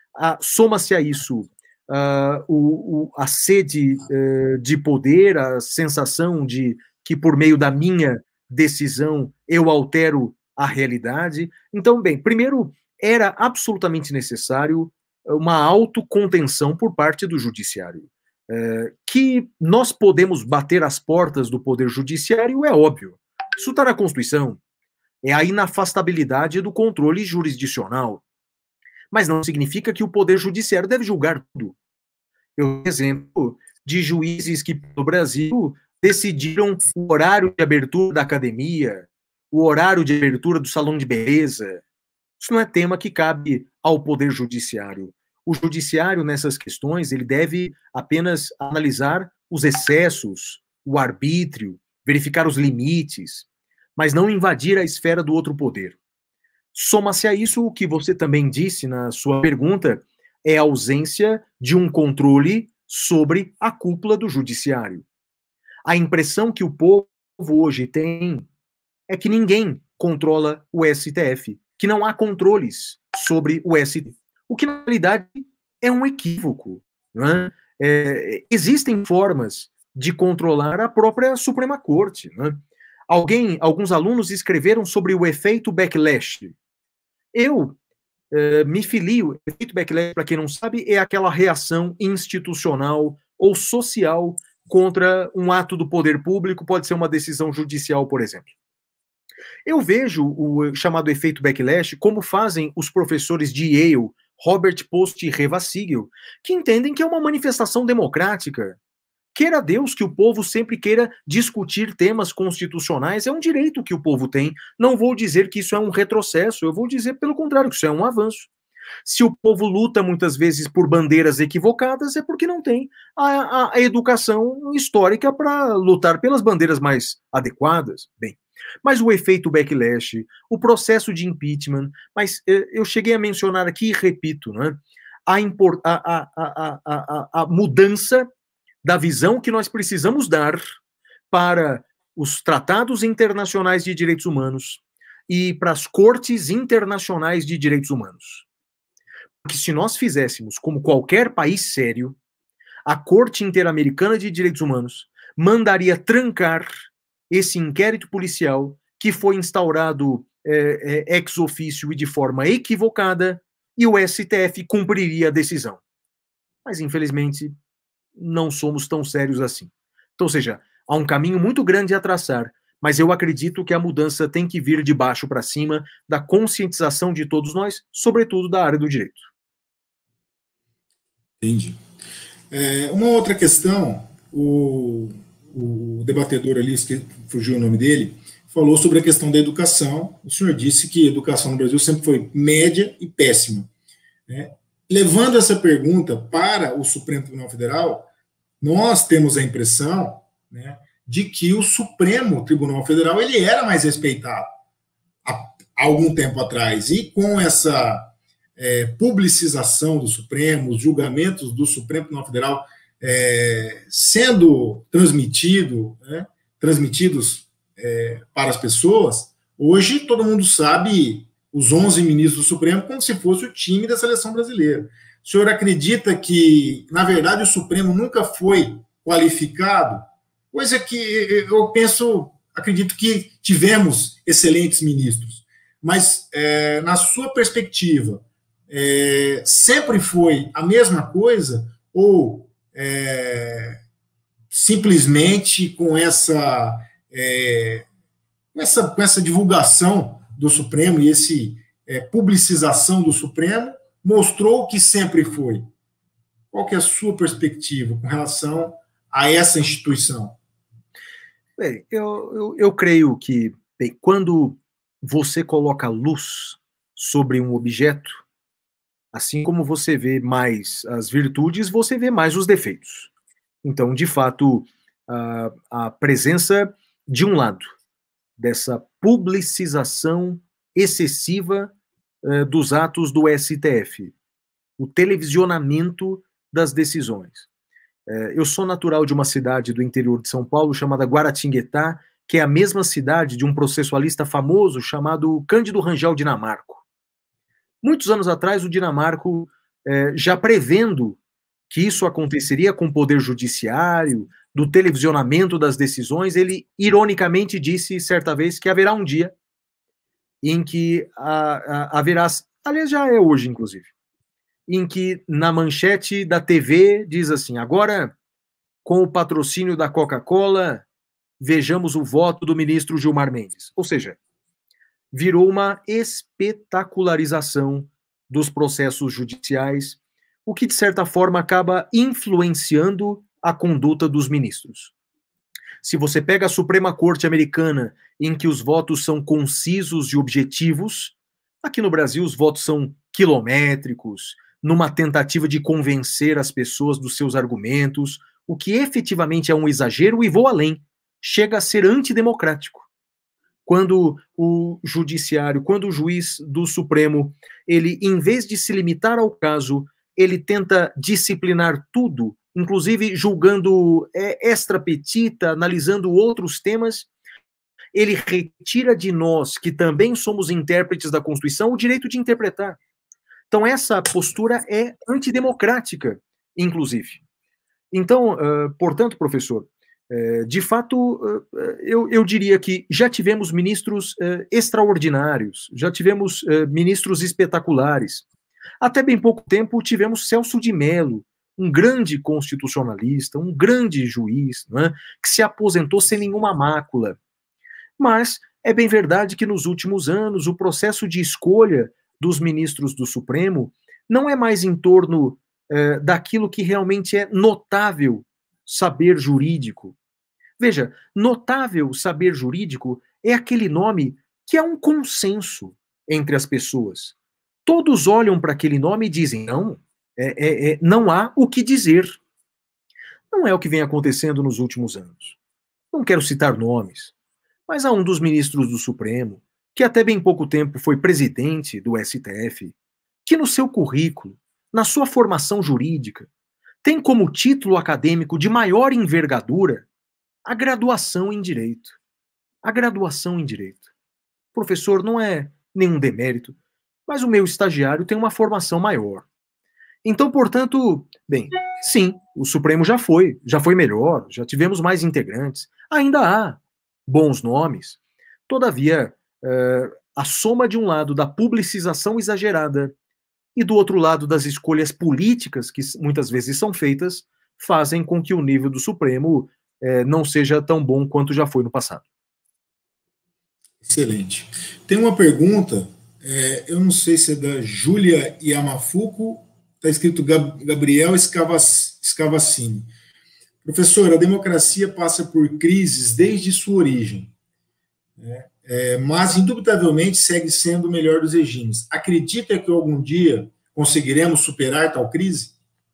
Ah, soma-se a isso ah, o, o, a sede eh, de poder, a sensação de que por meio da minha decisão eu altero a realidade. Então, bem, primeiro, era absolutamente necessário uma autocontenção por parte do judiciário. É, que nós podemos bater as portas do poder judiciário é óbvio. Isso está na Constituição. É a inafastabilidade do controle jurisdicional. Mas não significa que o poder judiciário deve julgar tudo. Eu tenho exemplo de juízes que, no Brasil, decidiram o horário de abertura da academia, o horário de abertura do salão de beleza. Isso não é tema que cabe ao poder judiciário. O judiciário, nessas questões, ele deve apenas analisar os excessos, o arbítrio, verificar os limites, mas não invadir a esfera do outro poder. Soma-se a isso o que você também disse na sua pergunta, é a ausência de um controle sobre a cúpula do judiciário. A impressão que o povo hoje tem é que ninguém controla o S T F, que não há controles sobre o S T F, o que na realidade é um equívoco. Não é? É, existem formas de controlar a própria Suprema Corte. Não é? Alguém, alguns alunos escreveram sobre o efeito backlash. Eu eh, me filio. O efeito backlash, para quem não sabe, é aquela reação institucional ou social contra um ato do poder público, pode ser uma decisão judicial, por exemplo. Eu vejo o chamado efeito backlash como fazem os professores de Yale, Robert Post e Reva Siegel, que entendem que é uma manifestação democrática. Queira Deus que o povo sempre queira discutir temas constitucionais, é um direito que o povo tem. Não vou dizer que isso é um retrocesso, eu vou dizer, pelo contrário, que isso é um avanço. Se o povo luta muitas vezes por bandeiras equivocadas, é porque não tem a, a, a educação histórica para lutar pelas bandeiras mais adequadas. Bem, mas o efeito backlash, o processo de impeachment, mas eh, eu cheguei a mencionar aqui e repito, né, a, import, a, a, a, a, a mudança da visão que nós precisamos dar para os tratados internacionais de direitos humanos e para as cortes internacionais de direitos humanos. Porque se nós fizéssemos como qualquer país sério, a Corte Interamericana de Direitos Humanos mandaria trancar esse inquérito policial que foi instaurado é, é, ex officio e de forma equivocada, e o S T F cumpriria a decisão. Mas, infelizmente, não somos tão sérios assim. Então, ou seja, há um caminho muito grande a traçar, mas eu acredito que a mudança tem que vir de baixo para cima, da conscientização de todos nós, sobretudo da área do direito. Entendi. É, uma outra questão, o, o debatedor ali, que fugiu o nome dele, falou sobre a questão da educação. O senhor disse que a educação no Brasil sempre foi média e péssima, né? Levando essa pergunta para o Supremo Tribunal Federal, nós temos a impressão, né, de que o Supremo Tribunal Federal ele era mais respeitado há, há algum tempo atrás. E com essa é, publicização do Supremo, os julgamentos do Supremo Tribunal Federal é, sendo transmitido, né, transmitidos é, para as pessoas, hoje todo mundo sabe os onze ministros do Supremo como se fosse o time da seleção brasileira. O senhor acredita que, na verdade, o Supremo nunca foi qualificado? Coisa que eu penso, acredito que tivemos excelentes ministros, mas, é, na sua perspectiva, é, sempre foi a mesma coisa ou é, simplesmente com essa, é, com essa, com essa divulgação do Supremo e esse é, publicização do Supremo mostrou que sempre foi? Qual que é a sua perspectiva com relação a essa instituição? Bem, eu, eu, eu creio que, bem, quando você coloca luz sobre um objeto, assim como você vê mais as virtudes, você vê mais os defeitos. Então, de fato, a, a presença, de um lado, dessa publicização excessiva uh, dos atos do S T F, o televisionamento das decisões. Uh, eu sou natural de uma cidade do interior de São Paulo chamada Guaratinguetá, que é a mesma cidade de um processualista famoso chamado Cândido Rangel Dinamarco. Muitos anos atrás, o Dinamarco é, já prevendo que isso aconteceria com o Poder Judiciário, do televisionamento das decisões, ele ironicamente disse certa vez que haverá um dia em que a, a, haverá, aliás já é hoje inclusive, em que na manchete da T V diz assim, agora com o patrocínio da Coca-Cola, vejamos o voto do ministro Gilmar Mendes. Ou seja, virou uma espetacularização dos processos judiciais, o que, de certa forma, acaba influenciando a conduta dos ministros. Se você pega a Suprema Corte Americana, em que os votos são concisos e objetivos, aqui no Brasil os votos são quilométricos, numa tentativa de convencer as pessoas dos seus argumentos, o que efetivamente é um exagero e vou além, chega a ser antidemocrático. Quando o judiciário, quando o juiz do Supremo, ele, em vez de se limitar ao caso, ele tenta disciplinar tudo, inclusive julgando é, extra petita, analisando outros temas, ele retira de nós, que também somos intérpretes da Constituição, o direito de interpretar. Então essa postura é antidemocrática, inclusive. Então, uh, portanto, professor, uh, de fato, uh, eu, eu diria que já tivemos ministros uh, extraordinários, já tivemos uh, ministros espetaculares. Até bem pouco tempo tivemos Celso de Mello, um grande constitucionalista, um grande juiz, né, que se aposentou sem nenhuma mácula. Mas é bem verdade que nos últimos anos o processo de escolha dos ministros do Supremo não é mais em torno eh, daquilo que realmente é notável saber jurídico. Veja, notável saber jurídico é aquele nome que é um consenso entre as pessoas. Todos olham para aquele nome e dizem, não, é, é, é, não há o que dizer. Não é o que vem acontecendo nos últimos anos. Não quero citar nomes, mas há um dos ministros do Supremo, que até bem pouco tempo foi presidente do S T F, que no seu currículo, na sua formação jurídica, tem como título acadêmico de maior envergadura a graduação em Direito. A graduação em Direito. Professor, não é nenhum demérito, mas o meu estagiário tem uma formação maior. Então, portanto, bem, sim, o Supremo já foi, já foi melhor, já tivemos mais integrantes, ainda há bons nomes. Todavia, uh, a soma de um lado da publicização exagerada e do outro lado das escolhas políticas que muitas vezes são feitas, fazem com que o nível do Supremo uh, não seja tão bom quanto já foi no passado. Excelente. Tem uma pergunta, é, eu não sei se é da Júlia Yamafuku, está escrito Gab Gabriel Scavacini. Professor, a democracia passa por crises desde sua origem, né? É, mas, indubitavelmente, segue sendo o melhor dos regimes. Acredita que algum dia conseguiremos superar tal crise?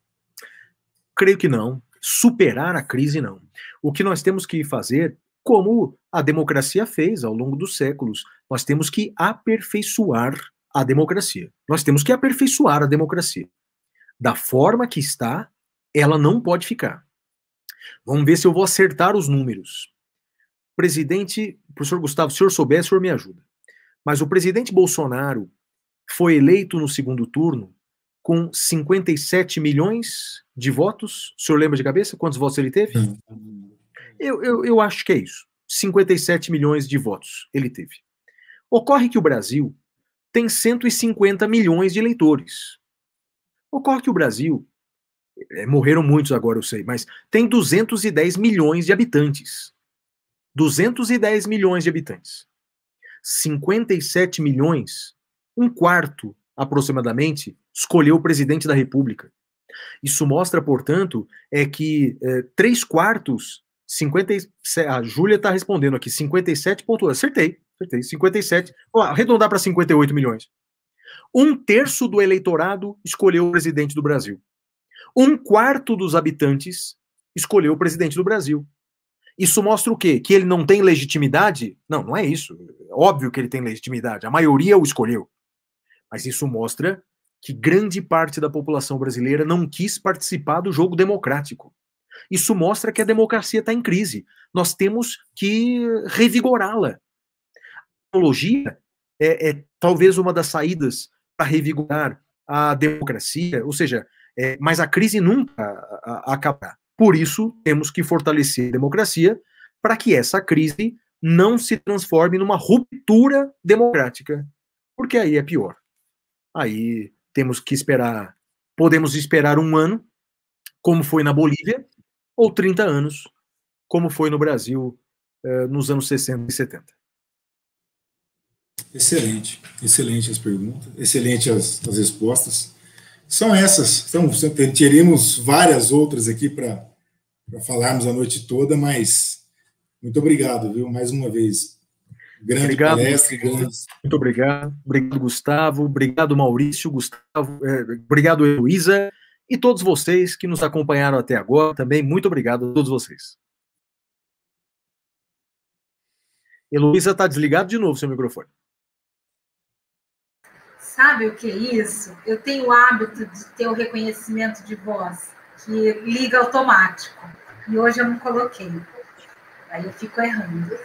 Creio que não. Superar a crise, não. O que nós temos que fazer, como a democracia fez ao longo dos séculos, nós temos que aperfeiçoar a democracia. Nós temos que aperfeiçoar a democracia. Da forma que está, ela não pode ficar. Vamos ver se eu vou acertar os números. Presidente, professor Gustavo, se o senhor souber, o senhor me ajuda. Mas o presidente Bolsonaro foi eleito no segundo turno com cinquenta e sete milhões de votos. O senhor lembra de cabeça quantos votos ele teve? Eu, eu, eu acho que é isso. cinquenta e sete milhões de votos ele teve. Ocorre que o Brasil tem cento e cinquenta milhões de eleitores. Ocorre que o Brasil, é, morreram muitos agora, eu sei, mas tem duzentos e dez milhões de habitantes. duzentos e dez milhões de habitantes. cinquenta e sete milhões, um quarto aproximadamente, escolheu o presidente da República. Isso mostra, portanto, é que é, três quartos, cinquenta e sete, a Júlia está respondendo aqui, cinquenta e sete ponto, acertei, acertei, cinquenta e sete, ó, arredondar para cinquenta e oito milhões. Um terço do eleitorado escolheu o presidente do Brasil. Um quarto dos habitantes escolheu o presidente do Brasil. Isso mostra o quê? Que ele não tem legitimidade? Não, não é isso. É óbvio que ele tem legitimidade. A maioria o escolheu. Mas isso mostra que grande parte da população brasileira não quis participar do jogo democrático. Isso mostra que a democracia está em crise. Nós temos que revigorá-la. A tecnologia é, é talvez uma das saídas para revigorar a democracia, ou seja, é, mas a crise nunca acabará. Por isso, temos que fortalecer a democracia para que essa crise não se transforme numa ruptura democrática, porque aí é pior. Aí temos que esperar, podemos esperar um ano, como foi na Bolívia, ou trinta anos, como foi no Brasil eh, nos anos sessenta e setenta. Excelente, excelente as perguntas, excelente as, as respostas. São essas, então, teremos várias outras aqui para falarmos a noite toda, mas muito obrigado, viu, mais uma vez. Grande obrigado, palestra. Grande... Muito obrigado. Obrigado, Gustavo. Obrigado, Maurício. Gustavo. É, obrigado, Heloísa. E todos vocês que nos acompanharam até agora também. Muito obrigado a todos vocês. Heloísa, está desligado de novo seu microfone. Sabe o que é isso? Eu tenho o hábito de ter o reconhecimento de voz, que liga automático. E hoje eu não coloquei. Aí eu fico errando.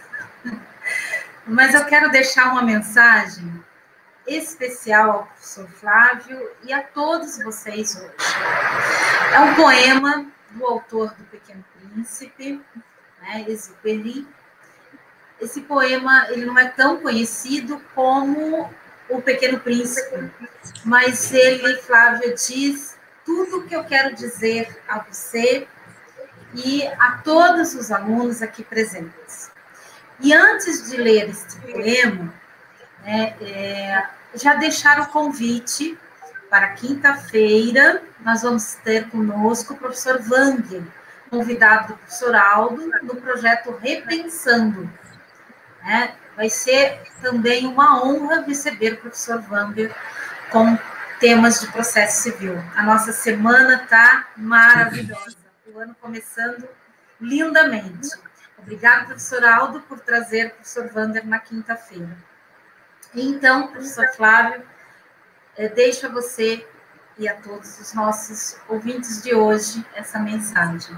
Mas eu quero deixar uma mensagem especial ao professor Flávio e a todos vocês hoje. É um poema do autor do Pequeno Príncipe, né, Exupéry. Esse poema ele não é tão conhecido como O Pequeno Príncipe, mas ele, Flávio, diz tudo o que eu quero dizer a você e a todos os alunos aqui presentes. E antes de ler este poema, né, é, já deixar o convite para quinta-feira, nós vamos ter conosco o professor Wanger, convidado do professor Aldo, no projeto Repensando. Né? Vai ser também uma honra receber o professor Wanger com temas de processo civil. A nossa semana está maravilhosa, o ano começando lindamente. Obrigada, professor Aldo, por trazer o professor Wanger na quinta-feira. Então, professor Flávio, é, deixo a você e a todos os nossos ouvintes de hoje essa mensagem.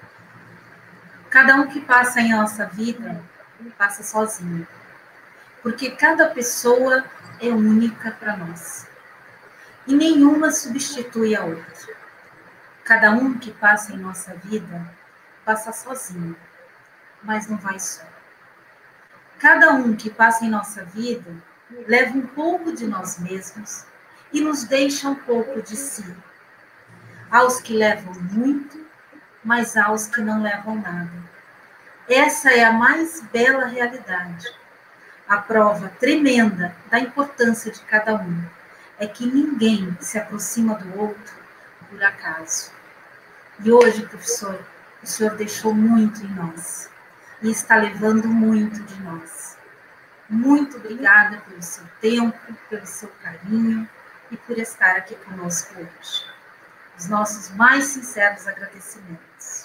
Cada um que passa em nossa vida, passa sozinho. Porque cada pessoa é única para nós. E nenhuma substitui a outra. Cada um que passa em nossa vida, passa sozinho, mas não vai só. Cada um que passa em nossa vida, leva um pouco de nós mesmos e nos deixa um pouco de si. Há os que levam muito, mas há os que não levam nada. Essa é a mais bela realidade. A prova tremenda da importância de cada um é que ninguém se aproxima do outro por acaso. E hoje, professor, o senhor deixou muito em nós e está levando muito de nós. Muito obrigada pelo seu tempo, pelo seu carinho e por estar aqui conosco hoje. Os nossos mais sinceros agradecimentos.